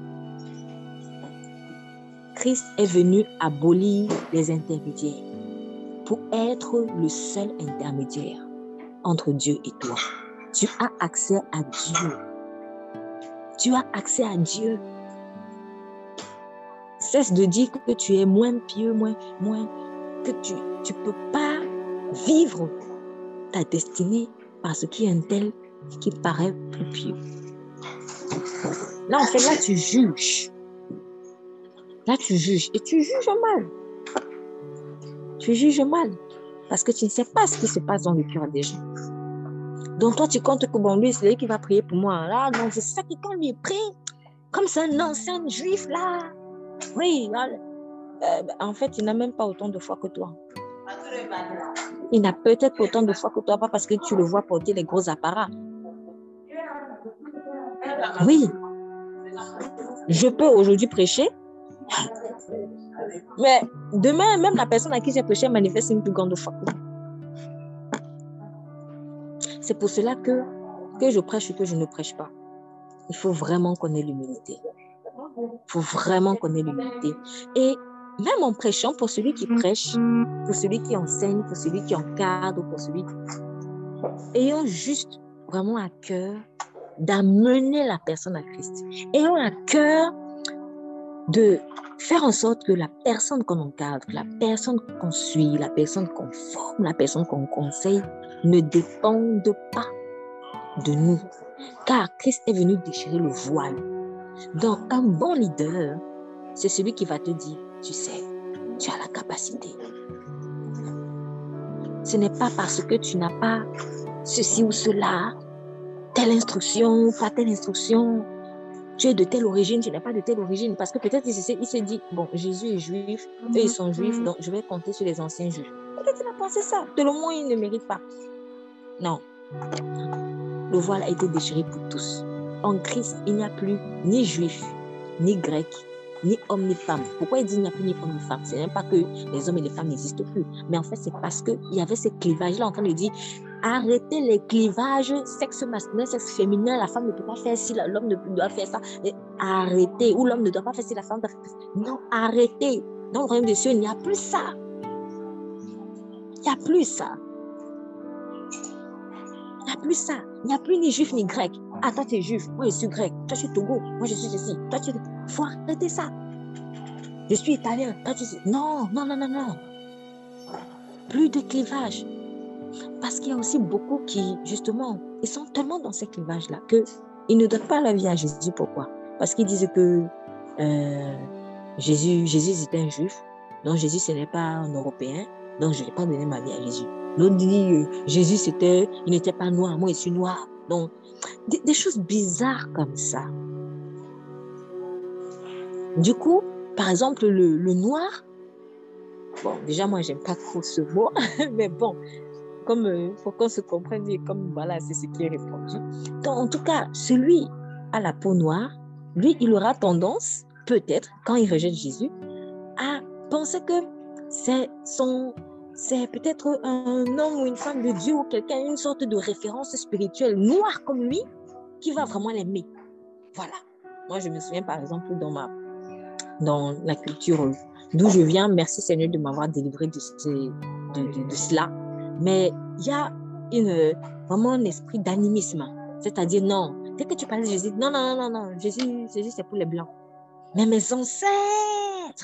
Christ est venu abolir les intermédiaires pour être le seul intermédiaire entre Dieu et toi. Tu as accès à Dieu. Tu as accès à Dieu. Cesse de dire que tu es moins pieux, moins que tu ne peux pas vivre ta destinée parce qu'il y a un tel qui paraît plus pieux. Là, en fait, là, tu juges. Là, tu juges. Et tu juges mal. Tu juges mal. Parce que tu ne sais pas ce qui se passe dans le cœur des gens. Donc, toi, tu comptes que bon, lui, c'est lui qui va prier pour moi. Là, donc, c'est ça qui, quand lui prie, comme c'est un ancien juif, là. Oui, là, en fait, il n'a même pas autant de foi que toi. Il n'a peut-être pas autant de foi que toi, pas parce que tu le vois porter les gros apparats. Oui. Je peux aujourd'hui prêcher, mais demain, même la personne à qui j'ai prêché manifeste une plus grande foi. C'est pour cela que je prêche ou que je ne prêche pas. Il faut vraiment qu'on ait l'humilité. Il faut vraiment qu'on ait l'humilité. Et même en prêchant, pour celui qui prêche, pour celui qui enseigne, pour celui qui encadre, pour celui... Ayons juste vraiment à cœur d'amener la personne à Christ. Ayons à cœur de faire en sorte que la personne qu'on encadre, la personne qu'on suit, la personne qu'on forme, la personne qu'on conseille ne dépende pas de nous. Car Christ est venu déchirer le voile. Donc, un bon leader, c'est celui qui va te dire, tu sais, tu as la capacité. Ce n'est pas parce que tu n'as pas ceci ou cela, telle instruction ou pas telle instruction, tu es de telle origine, tu n'es pas de telle origine. Parce que peut-être il se dit, bon, Jésus est juif, eux ils sont juifs, donc je vais compter sur les anciens juifs. Peut-être il a pensé ça. De le moins, il ne mérite pas. Non. Le voile a été déchiré pour tous. En Christ, il n'y a plus ni juif, ni grec, ni homme, ni femme. Pourquoi il dit qu'il n'y a plus ni homme, ni femme? Ce n'est pas que les hommes et les femmes n'existent plus. Mais en fait, c'est parce qu'il y avait ces clivages-là en train de dire arrêtez les clivages, sexe masculin, sexe féminin, la femme ne peut pas faire ci, l'homme ne doit faire ça. Et arrêtez. Ou l'homme ne doit pas faire ci, la femme doit faire ça. Non, arrêtez. Dans le royaume des cieux, il n'y a plus ça. Il n'y a plus ça. Il n'y a plus ça. Il n'y a plus ni juif ni grec. Ah, toi, tu es juif. Moi, je suis grec. Toi, je suis Togo. Moi, je suis ceci. Toi, tu es... Il faut arrêter ça. Je suis italien. Toi, tu es... Non, non, non, non, non. Plus de clivage. Parce qu'il y a aussi beaucoup qui, justement, ils sont tellement dans ces clivages-là qu'ils ne donnent pas la vie à Jésus. Pourquoi? Parce qu'ils disent que Jésus était un juif. Donc, Jésus, ce n'est pas un Européen. Donc, je ne vais pas donner ma vie à Jésus. L'autre dit, Jésus, il n'était pas noir. Moi, je suis noir. Donc, des choses bizarres comme ça. Du coup, par exemple, le noir, bon, déjà, moi, j'aime pas trop ce mot, mais bon, comme pour qu'on se comprenne, comme voilà, c'est ce qui est répondu. Donc, en tout cas, celui à la peau noire, lui, il aura tendance, peut-être, quand il rejette Jésus, à penser que c'est peut-être un homme ou une femme de Dieu ou quelqu'un, une sorte de référence spirituelle noire comme lui, qui va vraiment l'aimer. Voilà. Moi, je me souviens, par exemple, dans la culture d'où je viens, merci Seigneur de m'avoir délivré de cela. Mais il y a vraiment un esprit d'animisme. C'est-à-dire, non, dès que tu parles de Jésus, non, non, non, non, Jésus c'est pour les Blancs. Mais mes ancêtres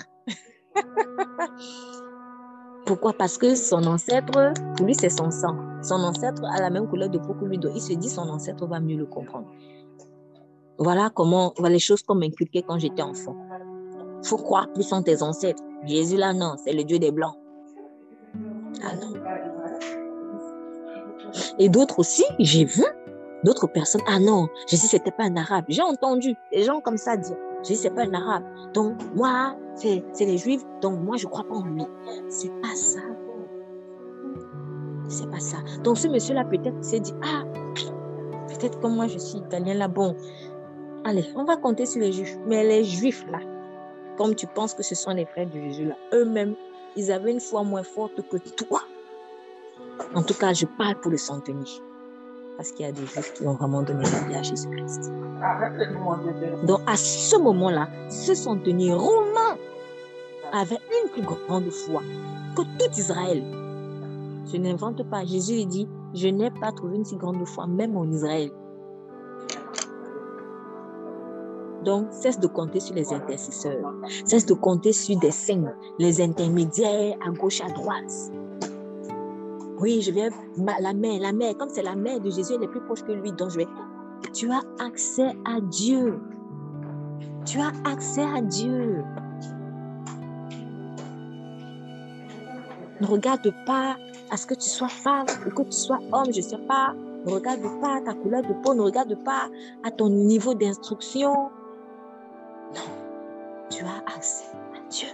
Pourquoi? Parce que son ancêtre, pour lui, c'est son sang. Son ancêtre a la même couleur de peau que lui, donc il se dit son ancêtre va mieux le comprendre. Voilà les choses qu'on m'inculquait quand j'étais enfant. Il faut croire plus en tes ancêtres. Jésus là, non, c'est le Dieu des Blancs. Ah non. Et d'autres aussi, j'ai vu d'autres personnes, ah non, Jésus, c'était pas un arabe. J'ai entendu des gens comme ça dire, Jésus, c'est pas un arabe. Donc, moi, c'est les Juifs, donc moi, je crois pas en lui. C'est pas ça. C'est pas ça. Donc, ce monsieur-là, peut-être, s'est dit, ah, peut-être comme moi, je suis italien là, bon, allez, on va compter sur les Juifs. Mais les Juifs là, comme tu penses que ce sont les frères de Jésus là, eux-mêmes, ils avaient une foi moins forte que toi. En tout cas, je parle pour le centenier. Parce qu'il y a des Juifs qui ont vraiment donné la vie à Jésus-Christ. Donc, à ce moment-là, ce centenier romain avait une plus grande foi que tout Israël. Je n'invente pas. Jésus lui dit, je n'ai pas trouvé une si grande foi, même en Israël. Donc, cesse de compter sur les intercesseurs. Cesse de compter sur des saints, les intermédiaires à gauche, à droite. Oui, je viens, la mère, comme c'est la mère de Jésus, elle est plus proche que lui, donc je vais... Tu as accès à Dieu. Tu as accès à Dieu. Ne regarde pas à ce que tu sois femme ou que tu sois homme, je ne sais pas. Ne regarde pas à ta couleur de peau, ne regarde pas à ton niveau d'instruction. Non, tu as accès à Dieu.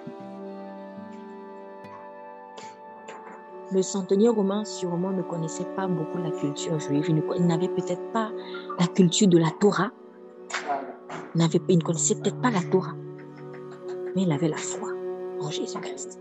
Le centenier romain, sûrement, ne connaissait pas beaucoup la culture juive. Il n'avait peut-être pas la culture de la Torah. Il ne connaissait peut-être pas la Torah. Mais il avait la foi en Jésus-Christ.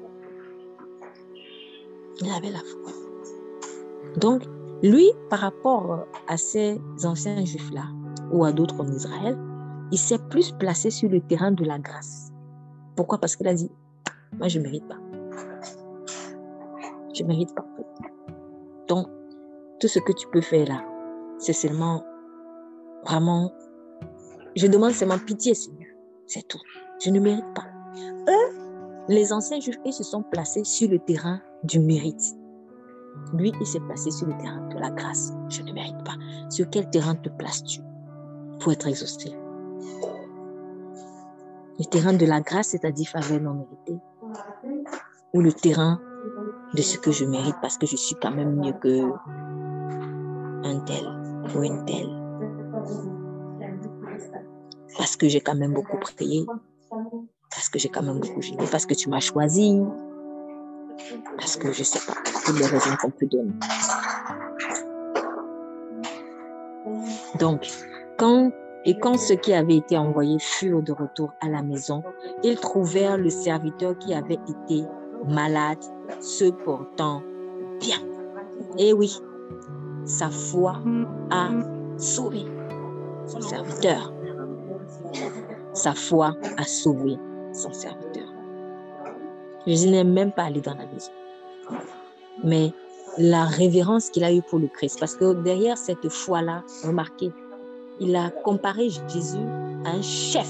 Il avait la foi. Donc, lui, par rapport à ces anciens juifs-là, ou à d'autres en Israël, il s'est plus placé sur le terrain de la grâce. Pourquoi? Parce qu'il a dit, moi, je ne mérite pas. Je ne mérite pas. Donc, tout ce que tu peux faire là, c'est seulement, vraiment, je demande seulement pitié, Seigneur. C'est tout. Je ne mérite pas. Eux, les anciens juifs, ils se sont placés sur le terrain du mérite. Lui, il s'est placé sur le terrain de la grâce. Je ne mérite pas. Sur quel terrain te places-tu pour être exaucé? Le terrain de la grâce, c'est-à-dire faveur non méritée, ou le terrain de ce que je mérite parce que je suis quand même mieux que un tel ou une telle. Parce que j'ai quand même beaucoup prié, parce que j'ai quand même beaucoup jeûné, parce que tu m'as choisi, parce que je ne sais pas, toutes les raisons qu'on peut donner. Donc, quand ceux qui avaient été envoyés furent de retour à la maison, ils trouvèrent le serviteur qui avait été malade se portant bien. Et oui, sa foi a sauvé son serviteur. Sa foi a sauvé son serviteur. Jésus n'est même pas allé dans la maison. Mais la révérence qu'il a eue pour le Christ, parce que derrière cette foi-là, remarquez, il a comparé Jésus à un chef.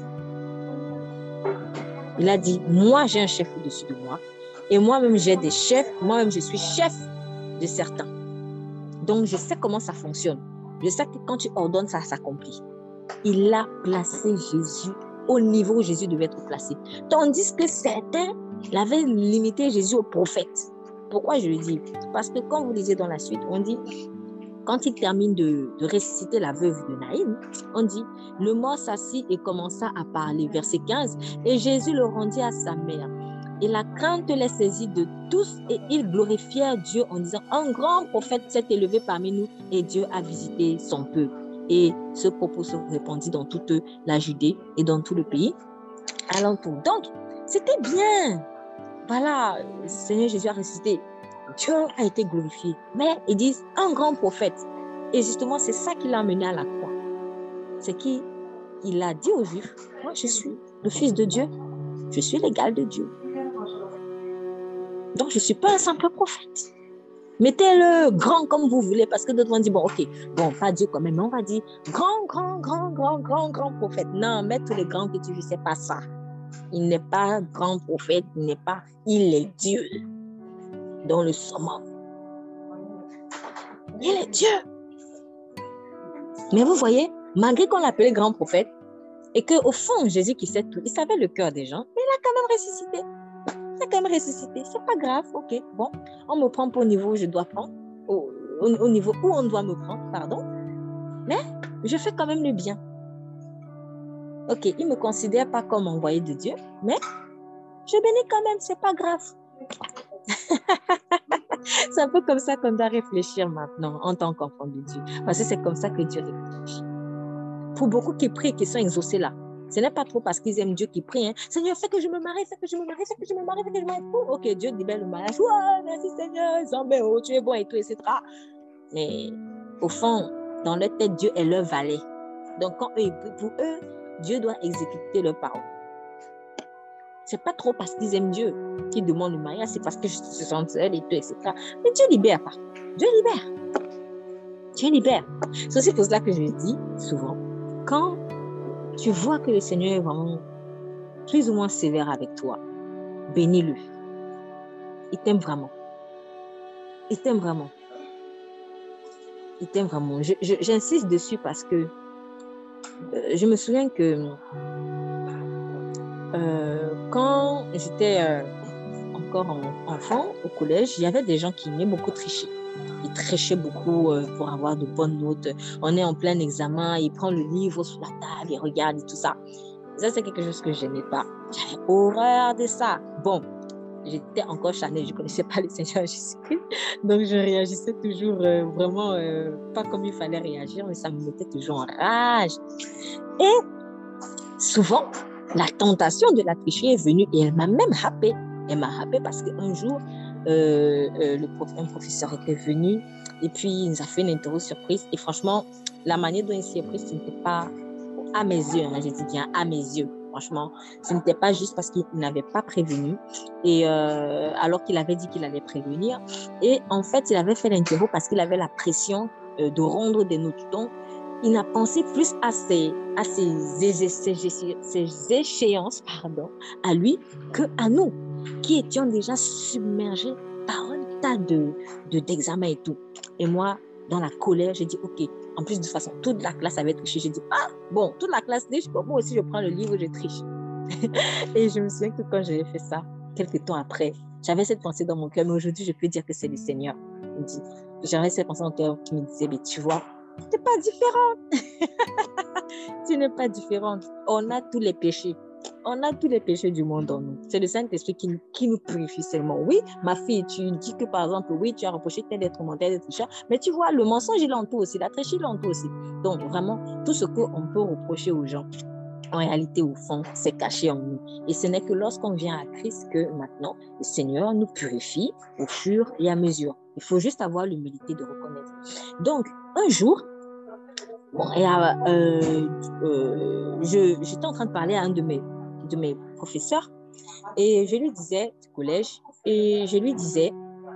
Il a dit, moi j'ai un chef au-dessus de moi, et moi-même j'ai des chefs, moi-même je suis chef de certains. Donc je sais comment ça fonctionne. Je sais que quand tu ordonnes, ça s'accomplit. Il a placé Jésus au niveau où Jésus devait être placé. Tandis que certains l'avaient limité Jésus au prophète. Pourquoi je le dis? Parce que quand vous lisez dans la suite, on dit, quand il termine de ressusciter la veuve de Naïm, on dit, le mort s'assit et commença à parler. Verset 15, et Jésus le rendit à sa mère. Et la crainte les saisit de tous et ils glorifièrent Dieu en disant, un grand prophète s'est élevé parmi nous et Dieu a visité son peuple. Et ce propos se répandit dans toute la Judée et dans tout le pays alentour. Donc, c'était bien. Voilà, le Seigneur Jésus a ressuscité. Dieu a été glorifié. Mais ils disent un grand prophète. Et justement, c'est ça qui l'a amené à la croix. C'est qu'il a dit aux Juifs, moi je suis le Fils de Dieu. Je suis l'égal de Dieu. Donc, je ne suis pas un simple prophète. Mettez-le grand comme vous voulez, parce que d'autres vont dire, bon, ok, bon, pas Dieu quand même, mais on va dire grand prophète. Non, mets tous les grands que tu veux, c'est pas ça. Il n'est pas grand prophète, il est Dieu dans le summum. Il est Dieu. Mais vous voyez, malgré qu'on l'appelait grand prophète, et qu'au fond, Jésus qui sait tout, il savait le cœur des gens, mais il a quand même ressuscité. Il a quand même ressuscité. C'est pas grave, ok, bon, on me prend pour le niveau où je dois prendre, au niveau où on doit me prendre, pardon, mais je fais quand même le bien. Ok, il ne me considère pas comme envoyé de Dieu, mais je bénis quand même, c'est pas grave. C'est un peu comme ça qu'on doit réfléchir maintenant en tant qu'enfant de Dieu. Parce que c'est comme ça que Dieu réfléchit. Pour beaucoup qui prient, qui sont exaucés là, ce n'est pas trop parce qu'ils aiment Dieu qui prient. Hein. Seigneur, fais que je me marie, fais que je me marie, fais que je me marie, fais que je me marie. Ok, Dieu libère le mariage. Ouais, merci Seigneur, Zambéo, tu es bon et tout, etc. Mais au fond, dans leur tête, Dieu est leur valet. Donc quand eux, pour eux, Dieu doit exécuter leurs paroles. C'est pas trop parce qu'ils aiment Dieu qu'ils demandent le mariage, c'est parce que je se sens seul et tout, etc. Mais Dieu libère pas. Dieu libère. Dieu libère. C'est aussi pour cela que je dis souvent, quand tu vois que le Seigneur est vraiment plus ou moins sévère avec toi, bénis-le. Il t'aime vraiment. Il t'aime vraiment. Il t'aime vraiment. J'insiste dessus parce que je me souviens que quand j'étais encore enfant au collège, il y avait des gens qui aimaient beaucoup tricher. Ils trichaient beaucoup pour avoir de bonnes notes. On est en plein examen, il prend le livre sous la table, il regarde et tout ça. Ça, c'est quelque chose que je n'aimais pas. J'avais horreur de ça. Bon, j'étais encore charnelle, je ne connaissais pas le Seigneur Jésus-Christ. Donc, je réagissais toujours vraiment pas comme il fallait réagir, mais ça me mettait toujours en rage. Et souvent, la tentation de la tricher est venue et elle m'a même happée. Elle m'a happée parce qu'un jour, un professeur était venu et puis il nous a fait une interview surprise. Et franchement, la manière dont il s'y est pris, ce n'était pas à mes yeux, hein, je dis bien à mes yeux. Franchement, ce n'était pas juste parce qu'il n'avait pas prévenu, et alors qu'il avait dit qu'il allait prévenir. Et en fait, il avait fait l'interro parce qu'il avait la pression de rendre des notes. Donc, il n'a pensé plus à ses échéances à lui qu'à nous, qui étions déjà submergés par un tas d'examens et tout. Et moi, dans la colère, j'ai dit, OK, en plus de toute façon, toute la classe avait triché. J'ai dit, bon, toute la classe triche, moi aussi, je prends le livre, je triche. Et je me souviens que quand j'avais fait ça, quelques temps après, j'avais cette pensée dans mon cœur, mais aujourd'hui, je peux dire que c'est le Seigneur. J'avais cette pensée dans mon cœur qui me disait, mais tu vois, tu n'es pas différente. Tu n'es pas différente. On a tous les péchés. On a tous les péchés du monde en nous. C'est le Saint-Esprit qui nous purifie seulement. Oui, ma fille, tu dis que par exemple, oui, tu as reproché tel être humain, tel être tricheur, mais tu vois, le mensonge, il l'entoure aussi, la tricherie, il l'entoure aussi. Donc, vraiment, tout ce qu'on peut reprocher aux gens, en réalité, au fond, c'est caché en nous. Et ce n'est que lorsqu'on vient à Christ que maintenant, le Seigneur nous purifie au fur et à mesure. Il faut juste avoir l'humilité de reconnaître. Donc, un jour, j'étais en train de parler à un de mes professeurs et je lui disais, du collège, et je lui disais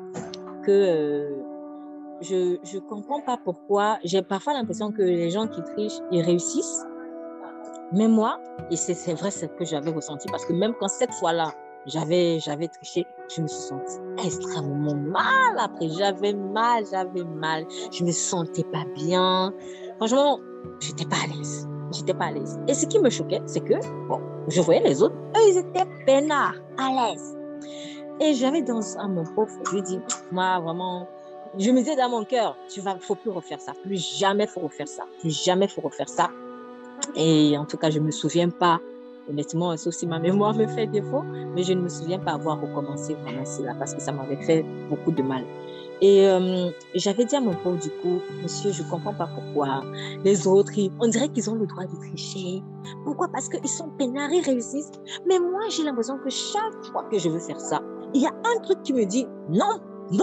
que je ne comprends pas pourquoi, j'ai parfois l'impression que les gens qui trichent, ils réussissent. Mais moi, et c'est vrai ce que j'avais ressenti, parce que même quand cette fois-là, j'avais triché, je me suis sentie extrêmement mal après. J'avais mal. Je me sentais pas bien. Franchement, j'étais pas à l'aise. Et ce qui me choquait, c'est que, bon, je voyais les autres, eux, ils étaient peinards, à l'aise. Et j'avais dans à mon prof, je lui dis, moi, vraiment, je me disais dans mon cœur, faut plus refaire ça. Plus jamais faut refaire ça. Et en tout cas, je ne me souviens pas, honnêtement, sauf si ma mémoire me fait défaut, mais je ne me souviens pas avoir recommencé vraiment cela parce que ça m'avait fait beaucoup de mal. Et j'avais dit à mon prof, du coup, monsieur, je ne comprends pas pourquoi les autres, on dirait qu'ils ont le droit de tricher. Pourquoi? Parce qu'ils sont peinards, ils réussissent. Mais moi, j'ai l'impression que chaque fois que je veux faire ça, il y a un truc qui me dit non.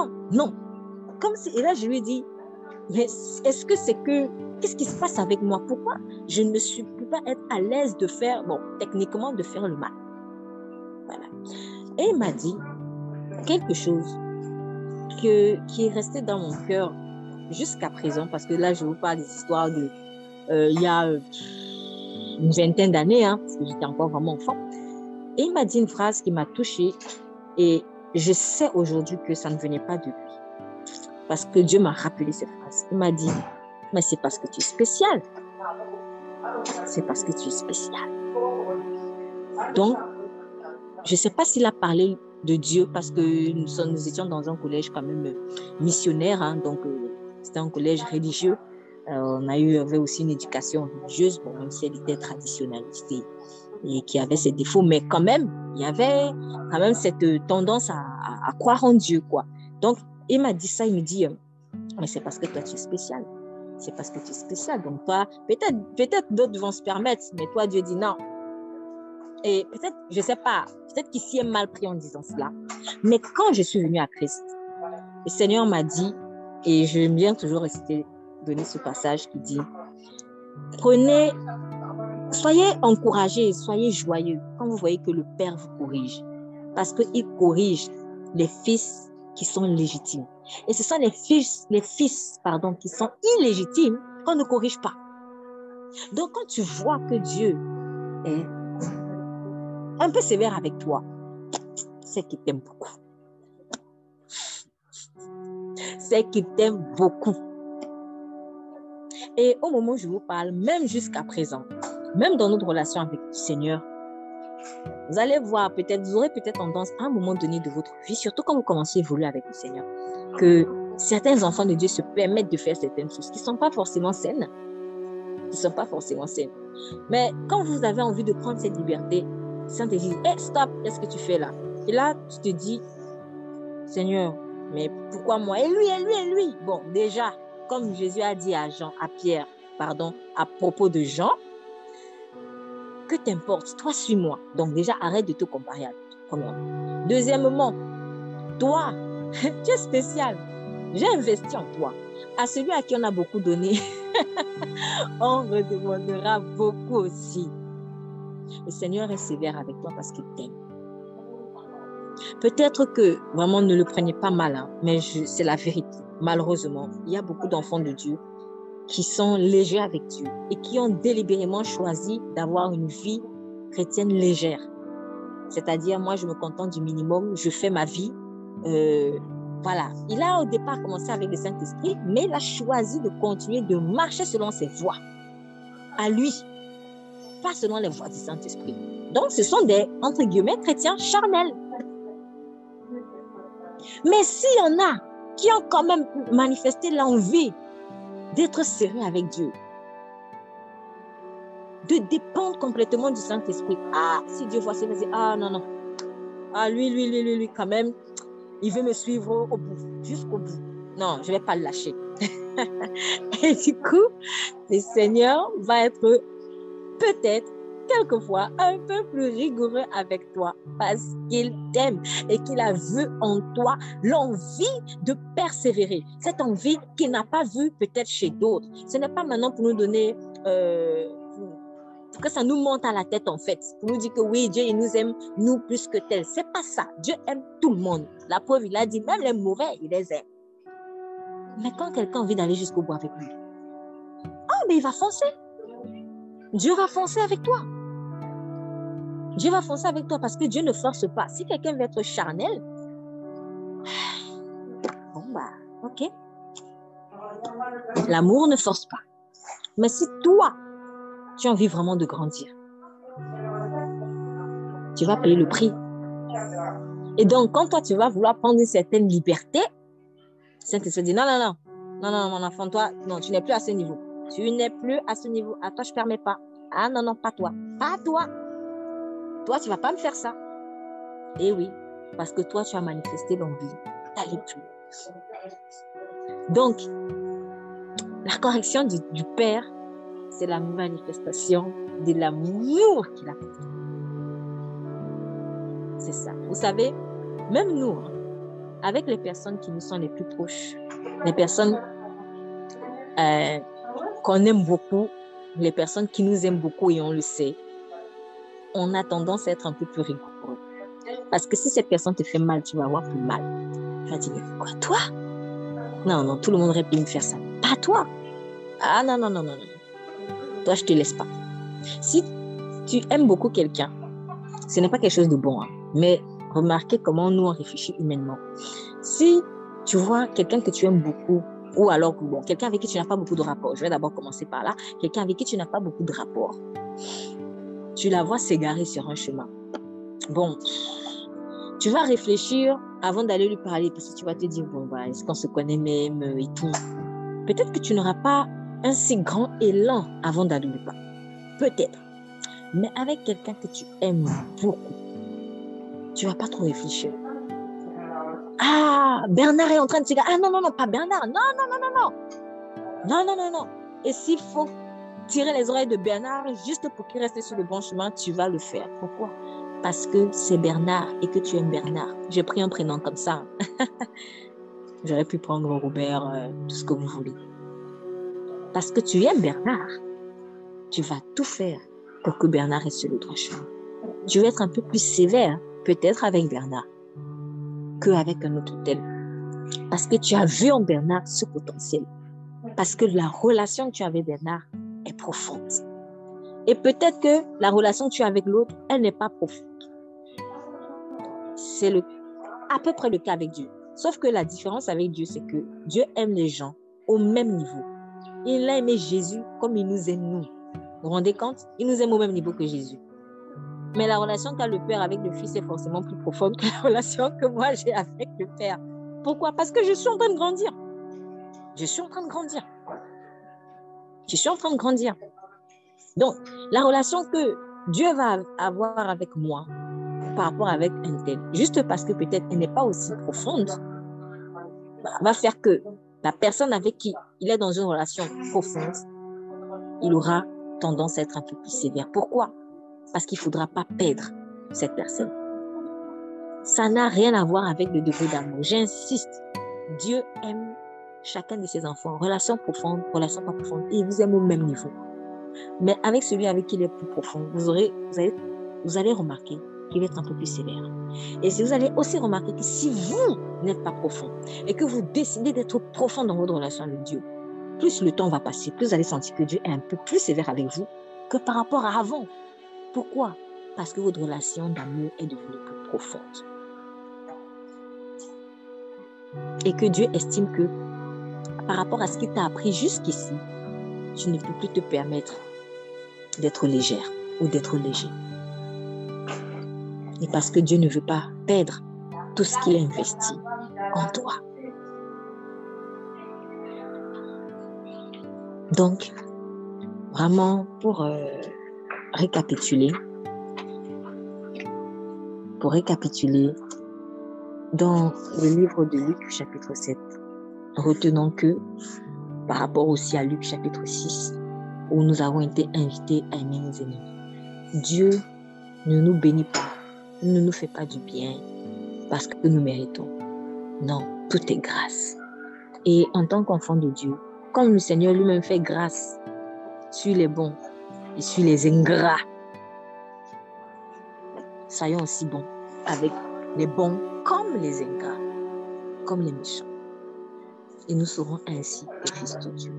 Comme si, et là, je lui ai dit, mais est-ce que c'est que, qu'est-ce qui se passe avec moi? Pourquoi je ne peux pas être à l'aise de faire, bon, techniquement, de faire le mal? Voilà. Et il m'a dit quelque chose qui est resté dans mon cœur jusqu'à présent, parce que là, je vous parle des histoires de, il y a une vingtaine d'années, hein, parce que j'étais encore vraiment enfant. Et il m'a dit une phrase qui m'a touchée, et je sais aujourd'hui que ça ne venait pas de lui. Parce que Dieu m'a rappelé cette phrase. Il m'a dit, mais c'est parce que tu es spécial. C'est parce que tu es spécial. Donc, je ne sais pas s'il a parlé de Dieu parce que nous étions dans un collège quand même missionnaire. Hein, donc, c'était un collège religieux. On avait aussi une éducation religieuse, bon, même si elle était traditionnaliste et qui avait ses défauts. Mais quand même, il y avait quand même cette tendance à croire en Dieu, quoi. Donc, il m'a dit ça, il me dit, mais c'est parce que toi, tu es spécial. C'est parce que tu es spécial. Donc, toi, peut-être d'autres vont se permettre, mais toi, Dieu dit non. Et peut-être, je ne sais pas, peut-être qu'il s'y est mal pris en disant cela. Mais quand je suis venue à Christ, le Seigneur m'a dit, et j'aime bien toujours donner ce passage qui dit, soyez encouragés, soyez joyeux quand vous voyez que le Père vous corrige. Parce qu'il corrige les fils qui sont légitimes. Et ce sont les fils qui sont illégitimes qu'on ne corrige pas. Donc, quand tu vois que Dieu est un peu sévère avec toi, c'est qu'il t'aime beaucoup. C'est qu'il t'aime beaucoup. Et au moment où je vous parle, même jusqu'à présent, même dans notre relation avec le Seigneur, vous allez voir, vous aurez peut-être tendance à un moment donné de votre vie, surtout quand vous commencez à évoluer avec le Seigneur, que certains enfants de Dieu se permettent de faire certaines choses qui ne sont pas forcément saines. Mais quand vous avez envie de prendre cette liberté, le Seigneur te dit, hey, stop, qu'est-ce que tu fais là? Et là, tu te dis, Seigneur, mais pourquoi moi? Et lui. Bon, déjà, comme Jésus a dit à Pierre, à propos de Jean, que t'importe, toi suis-moi. Donc déjà, arrête de te comparer à l'autre, premièrement. Deuxièmement, toi, tu es spécial. J'ai investi en toi. À celui à qui on a beaucoup donné, on redemandera beaucoup aussi. Le Seigneur est sévère avec toi parce qu'il t'aime. Peut-être que, vraiment, ne le prenez pas mal, hein, mais c'est la vérité. Malheureusement, il y a beaucoup d'enfants de Dieu qui sont légers avec Dieu et qui ont délibérément choisi d'avoir une vie chrétienne légère. C'est-à-dire, moi, je me contente du minimum, je fais ma vie. Voilà. Il a au départ commencé avec le Saint-Esprit, mais il a choisi de continuer de marcher selon ses voies. À lui, pas selon les voies du Saint-Esprit. Donc, ce sont des, entre guillemets, chrétiens charnels. Mais s'il y en a qui ont quand même manifesté l'envie d'être sérieux avec Dieu, de dépendre complètement du Saint-Esprit. Ah, si Dieu voit ça, il va dire, ah non, non. Ah, lui, quand même, il veut me suivre au bout, jusqu'au bout. Non, je ne vais pas le lâcher. Et du coup, le Seigneur va être peut-être, quelquefois, un peu plus rigoureux avec toi parce qu'il t'aime et qu'il a vu en toi l'envie de persévérer. Cette envie qu'il n'a pas vue peut-être chez d'autres. Ce n'est pas maintenant pour nous donner... que ça nous monte à la tête en fait, pour nous dire que oui, Dieu il nous aime, nous plus que tel. C'est pas ça. Dieu aime tout le monde. La preuve, il a dit, même les mauvais, il les aime. Mais quand quelqu'un a envie d'aller jusqu'au bout avec lui, mais il va foncer. Dieu va foncer avec toi. Dieu va foncer avec toi parce que Dieu ne force pas. Si quelqu'un veut être charnel, bon ok. L'amour ne force pas. Mais si toi, tu as envie vraiment de grandir, tu vas payer le prix. Et donc, quand toi, tu vas vouloir prendre une certaine liberté, Saint-Esprit dit, non, mon enfant, toi, non, tu n'es plus à ce niveau. Tu n'es plus à ce niveau. À toi, je ne permets pas. Ah non, pas toi. Pas toi. Toi, tu ne vas pas me faire ça. Eh oui, parce que toi, tu as manifesté l'envie d'aller plus loin. Donc, la correction du Père, c'est la manifestation de l'amour qu'il a pour toi. C'est ça. Vous savez, même nous, avec les personnes qui nous sont les plus proches, les personnes qu'on aime beaucoup, les personnes qui nous aiment beaucoup et on le sait, on a tendance à être un peu plus rigoureux. Parce que si cette personne te fait mal, tu vas avoir plus mal. Tu vas dire, mais quoi, toi? Non, tout le monde aurait pu me faire ça. Pas toi. Ah non. Toi, je ne te laisse pas. Si tu aimes beaucoup quelqu'un, ce n'est pas quelque chose de bon, hein, mais remarquez comment nous on réfléchit humainement. Si tu vois quelqu'un que tu aimes beaucoup, ou alors quelqu'un avec qui tu n'as pas beaucoup de rapport, je vais d'abord commencer par là, quelqu'un avec qui tu n'as pas beaucoup de rapport, tu la vois s'égarer sur un chemin. Bon, tu vas réfléchir avant d'aller lui parler, parce que tu vas te dire, est-ce qu'on se connaît même et tout. Peut-être que tu n'auras pas un si grand élan avant d'aller lui parler. Peut-être. Mais avec quelqu'un que tu aimes beaucoup, tu ne vas pas trop réfléchir. Ah, Bernard est en train de se dire, ah non, pas Bernard. Non. Et s'il faut tirer les oreilles de Bernard juste pour qu'il reste sur le bon chemin, tu vas le faire. Pourquoi? Parce que c'est Bernard et que tu aimes Bernard. J'ai pris un prénom comme ça. J'aurais pu prendre Robert, tout ce que vous voulez. Parce que tu aimes Bernard, tu vas tout faire pour que Bernard reste sur le droit chemin. Tu vas être un peu plus sévère, peut-être avec Bernard, qu'avec un autre tel. Parce que tu as vu en Bernard ce potentiel. Parce que la relation que tu as avec Bernard est profonde. Et peut-être que la relation que tu as avec l'autre, elle n'est pas profonde. C'est à peu près le cas avec Dieu. Sauf que la différence avec Dieu, c'est que Dieu aime les gens au même niveau. Il a aimé Jésus comme il nous aime nous. Vous vous rendez compte? Il nous aime au même niveau que Jésus. Mais la relation qu'a le Père avec le Fils est forcément plus profonde que la relation que moi j'ai avec le Père. Pourquoi? Parce que je suis en train de grandir. Je suis en train de grandir. Donc, la relation que Dieu va avoir avec moi par rapport avec un tel, juste parce que peut-être elle n'est pas aussi profonde, va faire que la personne avec qui il est dans une relation profonde, il aura tendance à être un peu plus sévère. Pourquoi? Parce qu'il ne faudra pas perdre cette personne. Ça n'a rien à voir avec le degré d'amour. J'insiste, Dieu aime chacun de ses enfants, relation profonde, relation pas profonde, et il vous aime au même niveau. Mais avec celui avec qui il est plus profond, vous allez remarquer qu'il va être un peu plus sévère. Et si vous allez aussi remarquer que si vous n'êtes pas profond et que vous décidez d'être profond dans votre relation avec Dieu, plus le temps va passer, plus vous allez sentir que Dieu est un peu plus sévère avec vous que par rapport à avant. Pourquoi? Parce que votre relation d'amour est devenue plus profonde. Et que Dieu estime que par rapport à ce qu'il t'a appris jusqu'ici, tu ne peux plus te permettre d'être légère ou d'être léger. Et parce que Dieu ne veut pas perdre tout ce qu'il a investi en toi. Donc, vraiment, pour récapituler, dans le livre de Luc, chapitre 7, retenons que, par rapport aussi à Luc, chapitre 6, où nous avons été invités à aimer nos ennemis, Dieu ne nous bénit pas, ne nous fait pas du bien parce que nous méritons. Non, tout est grâce. Et en tant qu'enfant de Dieu, comme le Seigneur lui-même fait grâce sur les bons et sur les ingrats, soyons aussi bons avec les bons comme les ingrats, comme les méchants. Et nous serons ainsi les fils de Dieu.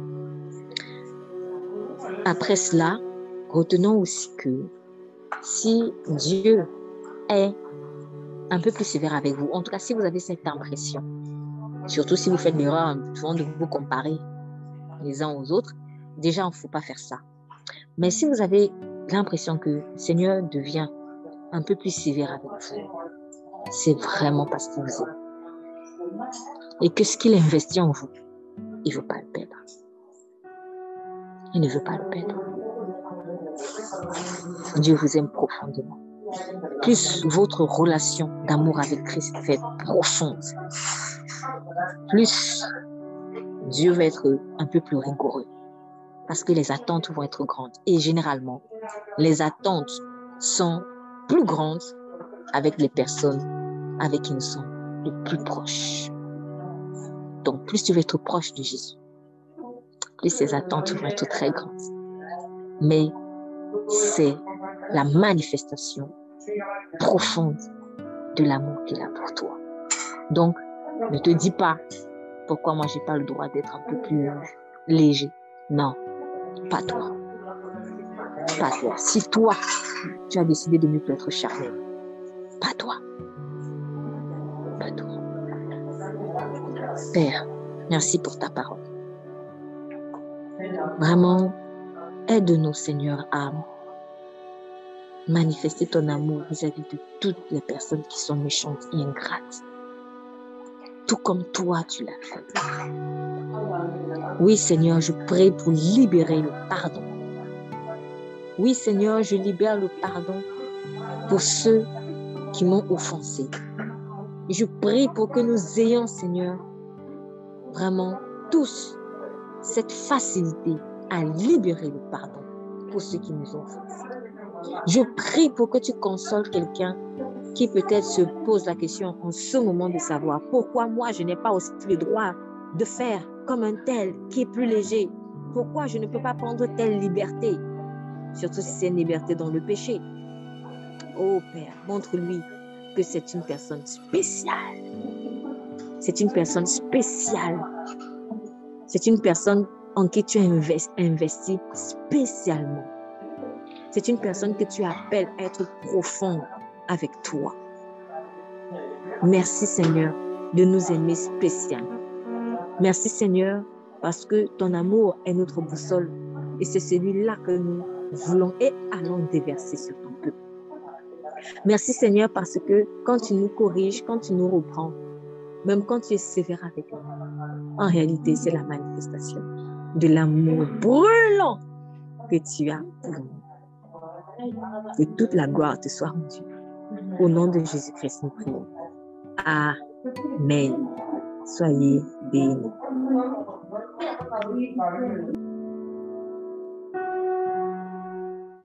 Après cela, retenons aussi que si Dieu est un peu plus sévère avec vous, en tout cas si vous avez cette impression, surtout si vous faites l'erreur souvent de vous comparer les uns aux autres, déjà il ne faut pas faire ça. Mais si vous avez l'impression que le Seigneur devient un peu plus sévère avec vous, c'est vraiment parce qu'il vous aime. Et que ce qu'il investit en vous, il ne veut pas le perdre. Il ne veut pas le perdre. Dieu vous aime profondément. Plus votre relation d'amour avec Christ va être profonde, plus Dieu va être un peu plus rigoureux. Parce que les attentes vont être grandes. Et généralement, les attentes sont plus grandes avec les personnes avec qui nous sommes les plus proches. Donc, plus tu vas être proche de Jésus, plus ces attentes vont être très grandes. Mais c'est la manifestation profonde de l'amour qu'il a pour toi. Donc, ne te dis pas pourquoi moi j'ai pas le droit d'être un peu plus léger. Non, pas toi. Pas toi. Si toi, tu as décidé de ne plus être charnel, pas toi. Pas toi. Père, merci pour ta parole. Vraiment, aide-nous, Seigneur, à manifester ton amour vis-à-vis de toutes les personnes qui sont méchantes et ingrates. Tout comme toi, tu l'as fait. Oui, Seigneur, je prie pour libérer le pardon. Oui, Seigneur, je libère le pardon pour ceux qui m'ont offensé. Je prie pour que nous ayons, Seigneur, vraiment tous cette facilité à libérer le pardon pour ceux qui nous ont offensés. Je prie pour que tu consoles quelqu'un qui peut-être se pose la question en ce moment de savoir pourquoi moi je n'ai pas aussi le droit de faire comme un tel qui est plus léger. Pourquoi je ne peux pas prendre telle liberté, surtout si c'est une liberté dans le péché. Oh Père, montre-lui que c'est une personne spéciale. C'est une personne spéciale. C'est une personne en qui tu as investi spécialement. C'est une personne que tu appelles à être profonde avec toi. Merci Seigneur de nous aimer spécialement. Merci Seigneur parce que ton amour est notre boussole et c'est celui-là que nous voulons et allons déverser sur ton peuple. Merci Seigneur parce que quand tu nous corriges, quand tu nous reprends, même quand tu es sévère avec nous, en réalité c'est la manifestation de l'amour brûlant que tu as pour nous. Que toute la gloire te soit rendue. Au nom de Jésus-Christ, nous prions. Amen. Soyez bénis.